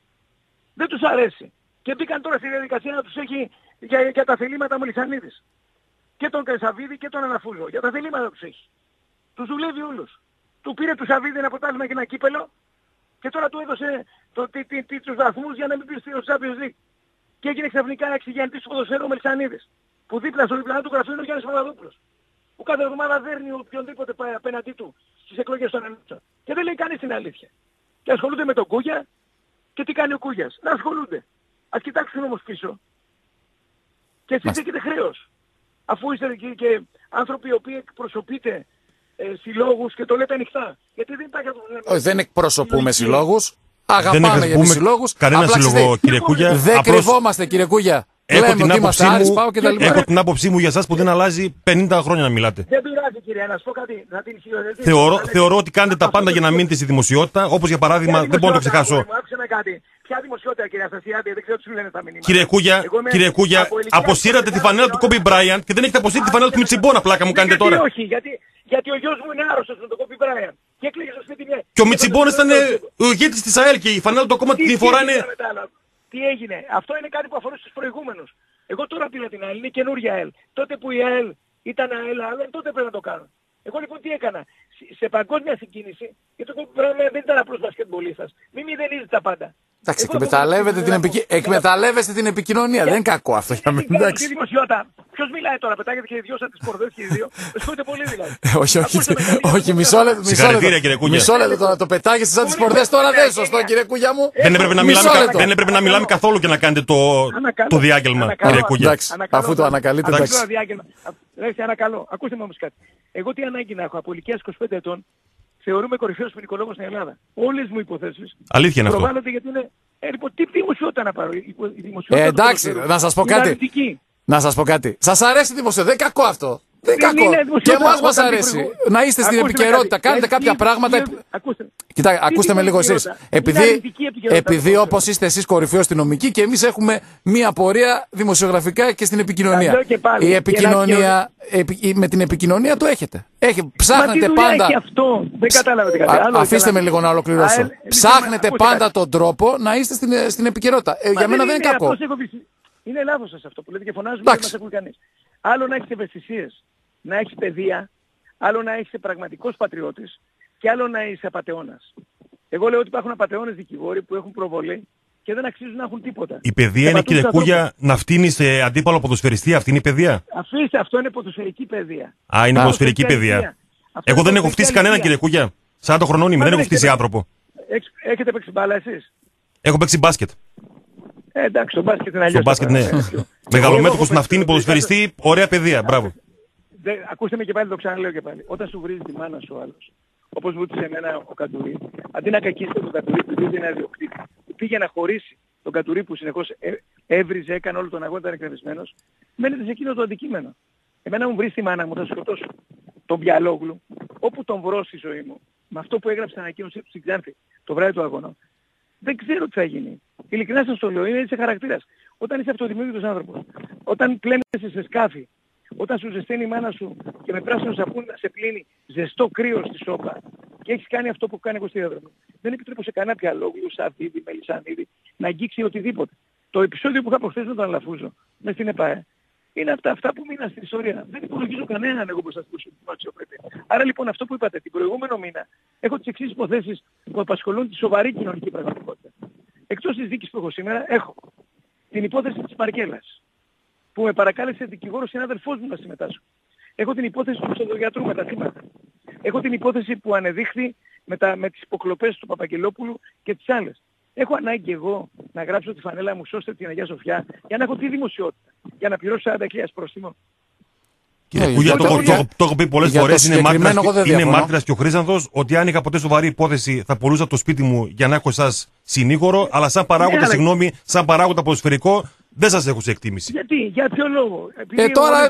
Δεν τους αρέσει. Και μπήκαν τώρα στη διαδικασία να τους έχει για, για τα θελήματα Μελισσανίδης. Και τον Κασαβίδη και τον Αναφούλο. Για τα θελήματα τους έχει. Τους δουλεύει όλους. Του πήρε του Σαββίδη ένα ποτάσμα και ένα κύπελο και τώρα του έδωσε το, τι, τι, τι, τους βαθμούς για να μην πει στο Champions League. Και έγινε ξαφνικά εξηγιαντής του ποδοσφαίρου ο Μελισσανίδης. Που δίπλα στο διπλανό του γραφείο είναι ο Γιάννης Παπαδόπουλος. Που κάθε εβδομάδα δέρνει οποιονδήποτε πάει απέναντί του στις εκλογές των ενώσεων. Και δεν λέει κανείς την αλήθεια. Και ασχολούνται με τον Κούγια και τι κάνει ο Κούγιας. Να ασχολούνται. Ας κοιτάξουν όμως πίσω. Και εσείς έχετε χρέος. Αφού είστε και, και άνθρωποι οι οποίοι εκπροσωπείτε ε, συλλόγους και το λέτε ανοιχτά. Γιατί δεν υπάρχει αυτό που λέμε. Όχι, δεν εκπροσωπούμε συλλόγους. Αγαπάμε για τους συλλόγους. Κανένα σύλλογο, κύριε Κούγια. Δεν απλώς... κρυβόμαστε, κύριε Κούγια. Έχω την, Άρης, πάω και τα μου, έχω την άποψή μου για εσάς που δεν αλλάζει πενήντα χρόνια να μιλάτε. Δεν πειράζει, κύριε, να σου πω κάτι. Να την θεωρώ, θεωρώ ότι κάνετε τα πάντα για να μείνετε στη δημοσιότητα. Όπως για παράδειγμα, δεν μπορώ να το ξεχάσω. Ποια δημοσιότητα, κύριε Αστασιάδη, δεν ξέρω τι σου λένε τα μηνύματα. Κύριε Κούγια, κύριε Κούγια, αποσύρατε τη φανέλα του Κόμπι Μπράιαντ και δεν έχετε αποσύρει τη φανέλα του Μιτσιμπόνα. Πλάκα μου κάνετε τώρα. Όχι, γιατί, γιατί ο γιος μου είναι άρρωστος με τον Κόμπι Μπράιαντ. Και έκλαιγε στο σπίτι μου. Και ο Μιτσιμπόνα ήταν ο ηγέτης της ΑΕΛ και η φανέλα του ακόμα την φορά είναι. Τι έγινε, αυτό είναι κάτι που αφορούσε στους προηγούμενους. Εγώ τώρα πήρα την ΑΕΛ, είναι καινούργια ΑΕΛ. Τότε που η ΑΕΛ ήταν ΑΕΛ, αλλά τότε πρέπει να το κάνω. Εγώ λοιπόν τι έκανα. Σε παγκόσμια συγκίνηση, γιατί το Κόμπι δεν ήταν απλός μπασκετμπολίστας. Μην μηδενίζετε τα πάντα. Εντάξει, εκμεταλλεύεστε την, επικοι... εκμεταλλεύεστε την επικοινωνία. Δεν είναι κακό αυτό για μένα. Τι δημοσιότητα. Ποιος μιλάει τώρα, πετάγεται και οι δυο σαν τις πορδές και οι δύο. Βρισκόνται πολύ δηλαδή. Όχι, όχι, όχι, μισό λεπτό. Συγχαρητήρια κύριε Κούγια. Μισό λεπτό τώρα, το πετάγεσαι σαν τις πορδές τώρα δεν είναι σωστό κύριε Κούγια μου. Δεν έπρεπε να μιλάμε καθόλου και να κάνετε το διάγγελμα κύριε Κούγια. Εντάξει, αφού το ανακαλείτε εντάξει. Ανακαλώ, ακούστε με όμως κάτι. Εγώ τι ανάγκη να έχω από ηλικίας είκοσι πέντε ετών. Θεωρούμε κορυφαίος ποινικολόγος στην Ελλάδα. Όλες μου οι υποθέσεις αλήθεια είναι αυτό. Προβάλλονται γιατί είναι... Ε, λοιπόν, τι δημοσιότητα να πάρω. Η ε, εντάξει, να σας πω κάτι. Να σας πω κάτι. Σας αρέσει η δημοσιότητα. Δεν είναι κακό αυτό. Δεν είναι κακό. Και εμάς μας αρέσει. Προβου... Να είστε στην επικαιρότητα. Κάνετε κάποια πράγματα. Ακούστε, Κοιτά, ακούστε με λίγο εσείς. Επειδή, επειδή όπως είστε εσείς κορυφαίοι αστυνομικοί και εμείς έχουμε μία πορεία δημοσιογραφικά και στην επικοινωνία. Η επικοινωνία, επι, με την επικοινωνία το έχετε. Έχει, ψάχνετε πάντα. Αυτό. Δεν κατάλαβε κάτι. Αφήστε με λίγο να ολοκληρώσω. Α, ψάχνετε πάντα τον τρόπο να είστε στην, στην επικαιρότητα. Ε, για μένα δεν είναι κακό. Είναι λάθος σας αυτό που λέτε και φωνάζουμε και δεν μας ακούει κανείς. Άλλο να έχεις ευαισθησίες, να έχεις παιδεία, άλλο να είσαι πραγματικός πατριώτης και άλλο να είσαι απατεώνας. Εγώ λέω ότι υπάρχουν απατεώνες δικηγόροι που έχουν προβολή και δεν αξίζουν να έχουν τίποτα. Η παιδεία είναι, κύριε Κούγια, να φτύνει σε αντίπαλο ποδοσφαιριστή. Αυτή είναι η παιδεία. Αφήστε, αυτό είναι ποδοσφαιρική παιδεία. Α, είναι ποδοσφαιρική παιδεία. Εγώ δεν έχω φτύσει κανέναν, κύριε Κούγια. σαράντα χρονών είμαι, δεν έχω φτύσει άνθρωπο. Έχετε παίξει μπάλα εσείς? Έχω παίξει μπάσκετ. Ε, εντάξει, το μπάσκετ είναι αλλιώς. Το μπάσκετ, ναι. Μεγαλομέτωχος να φτύνει ποδοσφαιριστή, ωραία παιδεία. Μπράβο. Ακούστε με και πάλι, το ξαναλέω και πάλι. Όταν σου βρίζει τη μάνα σου άλλος, όπως βούτησε εμένα ο Καντουρί, αντί να κακίσει τον Καντουρί που δεν είναι αδιοκτήτη, πήγε να χωρίσει τον Καντουρί που συνεχώς έβριζε, έκανε όλο τον αγώνα, ήταν εκνευρισμένος, μένετε σε εκείνο το αντικείμενο. Εμένα μου βρει τη μάνα μου, θα σκοτώσω τον Πιαλόγλου, όπου τον βρω στη ζωή μου, με αυτό που έγραψε ανακοίνωσή του στην Ξάνθη το βράδυ του αγώνα. Δεν ξέρω τι θα γίνει. Ειλικρινά σας το λέω, είναι έτσι χαρακτήρας. Όταν είσαι αυτοδημιούργητος άνθρωπος, όταν πλένεσαι σε σκάφη, όταν σου ζεσταίνει η μάνα σου και με πράσινο σαπούνι να σε πλύνει ζεστό κρύο στη σόπα και έχεις κάνει αυτό που κάνει εγώ στη διαδρομή, δεν επιτρέπω σε κανένα Πιαλόγλου, Σαββίδη, Μελισσανίδη να αγγίξει οτιδήποτε. Το επεισόδιο που είχα προχθές με τον Αλαφούζο, μες στην ΕΠΑΕ, είναι αυτά, αυτά που μείναν στην ιστορία. Δεν υπολογίζω κανέναν εγώ μπροστά στην αξιοπρέπεια. Άρα λοιπόν αυτό που είπατε, την προηγούμενο μήνα έχω τις εξής υποθέσεις που απασχολούν τη σοβαρή κοινωνική πραγματικότητα. Εκτός της δίκης που έχω σήμερα, έχω την υπόθεση της Μαρκέλας, που με παρακάλεσε δικηγόρος συνάδελφός μου να συμμετάσχω. Έχω την υπόθεση του ψευδογιατρού με τα θύματα. Έχω την υπόθεση που ανεδείχθη με, τα, με τις υποκλοπές του Παπαγγελόπουλου και τις άλλες. Έχω ανάγκη εγώ να γράψω τη φανέλα μου, σώστε την Αγία Σοφιά, για να έχω τη δημοσιότητα, για να πληρώσω σαράντα χιλιάδες πρόστιμο. Κύριε Κούγια, το, το, το, το έχω πει πολλές φορές, είναι μάρτυρας και ο Χρήσανθος, ότι αν είχα ποτέ σοβαρή υπόθεση θα πουλούσα το σπίτι μου για να έχω εσάς συνήγορο, αλλά σαν παράγοντα, ναι, συγγνώμη, σαν παράγοντα ποδοσφαιρικό, δεν σας έχω σε εκτίμηση. Γιατί, για ποιο λόγο? Ε, τώρα...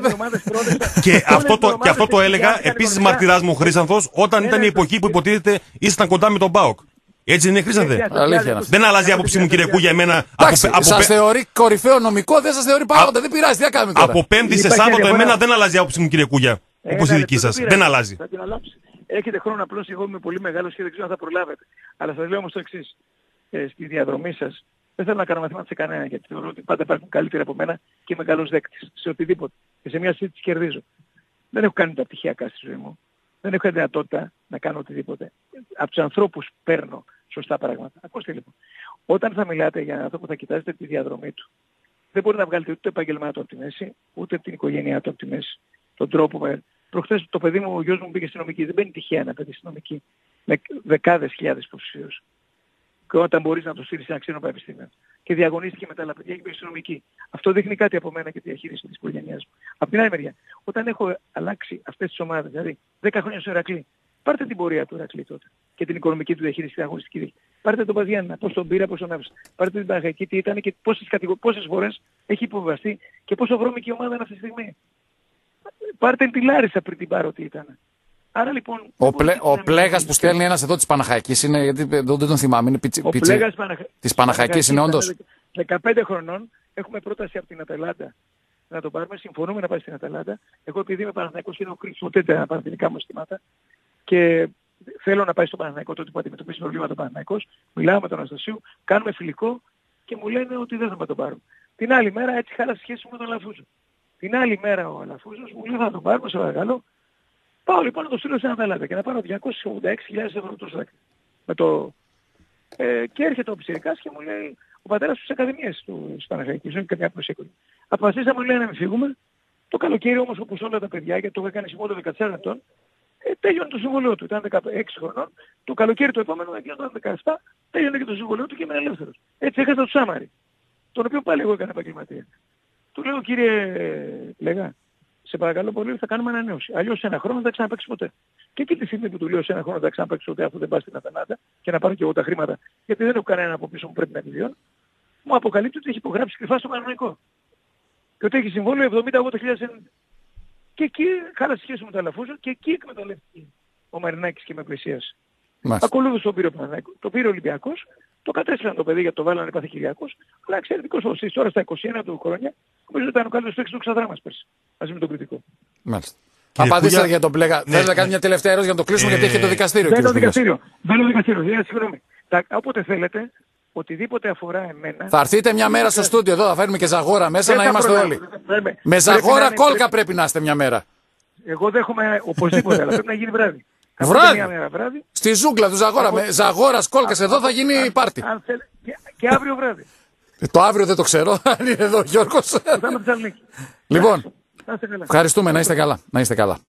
και, αυτό το, και αυτό το έλεγα επίσης μαρτυράς μου ο Χρήσανθος, όταν ήταν η εποχή που υποτίθεται ήσταν κοντά με τον ΠΑΟΚ. Έτσι δεν είναι, Χρήσανθε? Δεν αλλάζει η άποψη μου, κύριε Κούγια, εμένα. Σας θεωρεί κορυφαίο νομικό, δεν σας θεωρεί παράγοντα. Δεν πειράζει, τι θα κάνουμε τώρα. Από Πέμπτη σε Σάββατο, εμένα δεν αλλάζει η άποψη μου, κύριε Κούγια. Όπως η δική σας. Δεν αλλάζει. Έχετε χρόνο, απλώς εγώ είμαι πολύ μεγάλος και δεν ξέρω αν θα προλάβετε. Αλλά σας λέω όμως το εξής. Στη διαδρομή σας δεν θέλω να κάνω μαθήματα σε κανένα, γιατί θεωρώ ότι πάντα υπάρχουν καλύτεροι από μένα και είμαι καλός δέκτης σε οτιδήποτε. Και σε μια συζήτηση κερδίζω. Δεν έχω κάνει τα πτυχιακά στη ζωή μου. Δεν έχω δυνατότητα να κάνω οτιδήποτε. Από τους ανθρώπους παίρνω σωστά πράγματα. Ακούστε λοιπόν. Όταν θα μιλάτε για αυτό που θα κοιτάζετε τη διαδρομή του, δεν μπορείτε να βγάλετε ούτε το επάγγελμά του από τη μέση, ούτε την οικογένειά του από τη μέση. Τον τρόπο με... Προχθές το παιδί μου, ο γιος μου πήγε στην νομική. Δεν μπαίνει τυχαία ένα παιδί στην νομική με δεκάδες χιλιάδες υποψηφίους. Και όταν μπορείς να το στείλεις σε ένα ξένο πανεπιστήμιο. Και διαγωνίστηκε με τα άλλα παιδιά και πήγε στην νομική. Αυτό δείχνει κάτι από μένα και τη διαχείριση της οικογένειάς μου. Από την άλλη μεριά, όταν έχω αλλάξει αυτές τις ομάδες, δηλαδή δέκα χρόνια στο Ηρακλή, πάρτε την πορεία του Ηρακλή τότε και την οικονομική του διαχείριση και την αγωνιστική διαχείριση. Πάρτε τον Παζιάννα, πώς τον πήρα, πώς τον άφησα. Πάρτε την Παναχαϊκή, τι ήταν και πόσες, κατηγο... πόσες φορές έχει υποβαστεί και πόσο βρώμικη ομάδα είναι αυτή τη στιγμή. Πάρτε την Λάρισα πριν την πάρω τι ήταν. Άρα λοιπόν... Ο, πλε... ο Πλέγας που στέλνει ένας εδώ της Παναχαϊκής είναι, γιατί δεν τον θυμάμαι, είναι πίτσι... Ο Πλέγας Παναχ... της Παναχαϊκής είναι όντως. δεκαπέντε χρονών έχουμε πρόταση από την Αταλάντα να τον πάρουμε, συμφωνούμε να πάει στην Αταλάντα. Εγώ επειδή είμαι Παναθηναϊκός και δεν έχω κρίσει ποτέ τα παναθηναϊκά μου αισθήματα και θέλω να πάει στο Παναθηναϊκό τότε που αντιμετωπίσει προβλήματα ο Παναθηναϊκός, μιλάω με τον Αναστασίου, κάνουμε φιλικό και μου λένε ότι δεν θα τον πάρουν. Την άλλη μέρα έτσι χάλασε σχέση μου με τον Αλαφούζο. Την άλλη μέρα ο Αλαφούζος μου λέει θα τον πάρουμε, σε παρακαλώ. Πάω λοιπόν να το στείλω στην Αταλάντα και να πάρω διακόσιες ογδόντα έξι χιλιάδες ευρώ το σάκ. Με το... Ε, και έρχεται ο Ψηρικάς και μου λέει ο πατέρας στους ακαδημίες του Παναχαϊκής, όχι καμιά προσέκολη. Αποφασίσαμε λέει να μην φύγουμε Το καλοκαίρι όμως, όπως όλα τα παιδιά, γιατί το είχα κάνει συμβόλαιο δεκατέσσερα ετών, ε, τέλειωνε το συμβόλαιο του. Ήταν δεκαέξι χρονών. Το καλοκαίρι το επόμενο, εκείνο το δεκαεπτά, τέλειωνε και το συμβόλαιο του και ήμουν ελεύθερος. Έτσι έχασα τον Σάμαρη, τον οποίο πάλι εγώ έκανα επαγγελματία. Του λέω, κύριε Λέγα, σε παρακαλώ πολύ, θα κάνουμε ανανέωση. Αλλιώς σε ένα χρόνο δεν θα ξαναπαίξει ποτέ. Και εκεί τη στιγμή που του λέω σε ένα χρόνο δεν θα ξαναπαίξει ποτέ, αφού δεν πας στην Αθανάτα και να πάρω και εγώ τα χρήματα, γιατί δεν έχω κανέναν από πίσω που πρέπει να επιβιώνω, μου αποκαλύπτει ότι έχει υπογράψει κρυφά στο κανονικό. Και ότι έχει συμβόλαιο εβδομήντα ογδόντα χιλιάδες. Και εκεί χάλασε σχέση με τα Αλαφούζο και εκεί εκμεταλλεύτηκε ο Μαρινάκης και με πλησίασε. Ακολούθησε τον πήρε ο Παναθηναϊκός, το πήρε ο Ολυμπιακός, το κατέστρεψαν το παιδί γιατί το βάλανε πάθη Κυριακός, αλλά εξαιρετικός ο Οσίς τώρα στα είκοσι ένα του χρόνια, νομίζω ήταν ο καλύτερος παίκτης του Ξαδρά μας πέρσι, μαζί με τον κριτικό. Μάλιστα. Απαντήσατε για τον Πλέγα. Ναι, θέλετε να κάνει μια τελευταία ερώτηση για να το κλείσουμε, ε... γιατί έχει το δικαστήριο. Δεν είναι το δικαστήριο. Δεν είναι το δικαστήριο. Συγγνώμη. Όποτε θέλετε, οτιδήποτε αφορά εμένα. Θα έρθετε μια μέρα στο στούντιο εδώ, θα φέρουμε και Ζαγόρα μέσα να είμαστε όλοι. Με Ζαγόρα κόλκα πρέπει να είστε μια μέρα. Εγώ δέχομαι οπωσδήποτε, αλλά πρέπει να γίνει βράδυ. Βράδυ. βράδυ. Στη ζούγκλα του Ζαγόρα. Με Ζαγόρας κόλκας εδώ θα γίνει πάρτι. Και, και αύριο βράδυ. Το αύριο δεν το ξέρω. Αν είναι εδώ ο Γιώργος. Λοιπόν, ευχαριστούμε. Να είστε καλά. Να είστε καλά.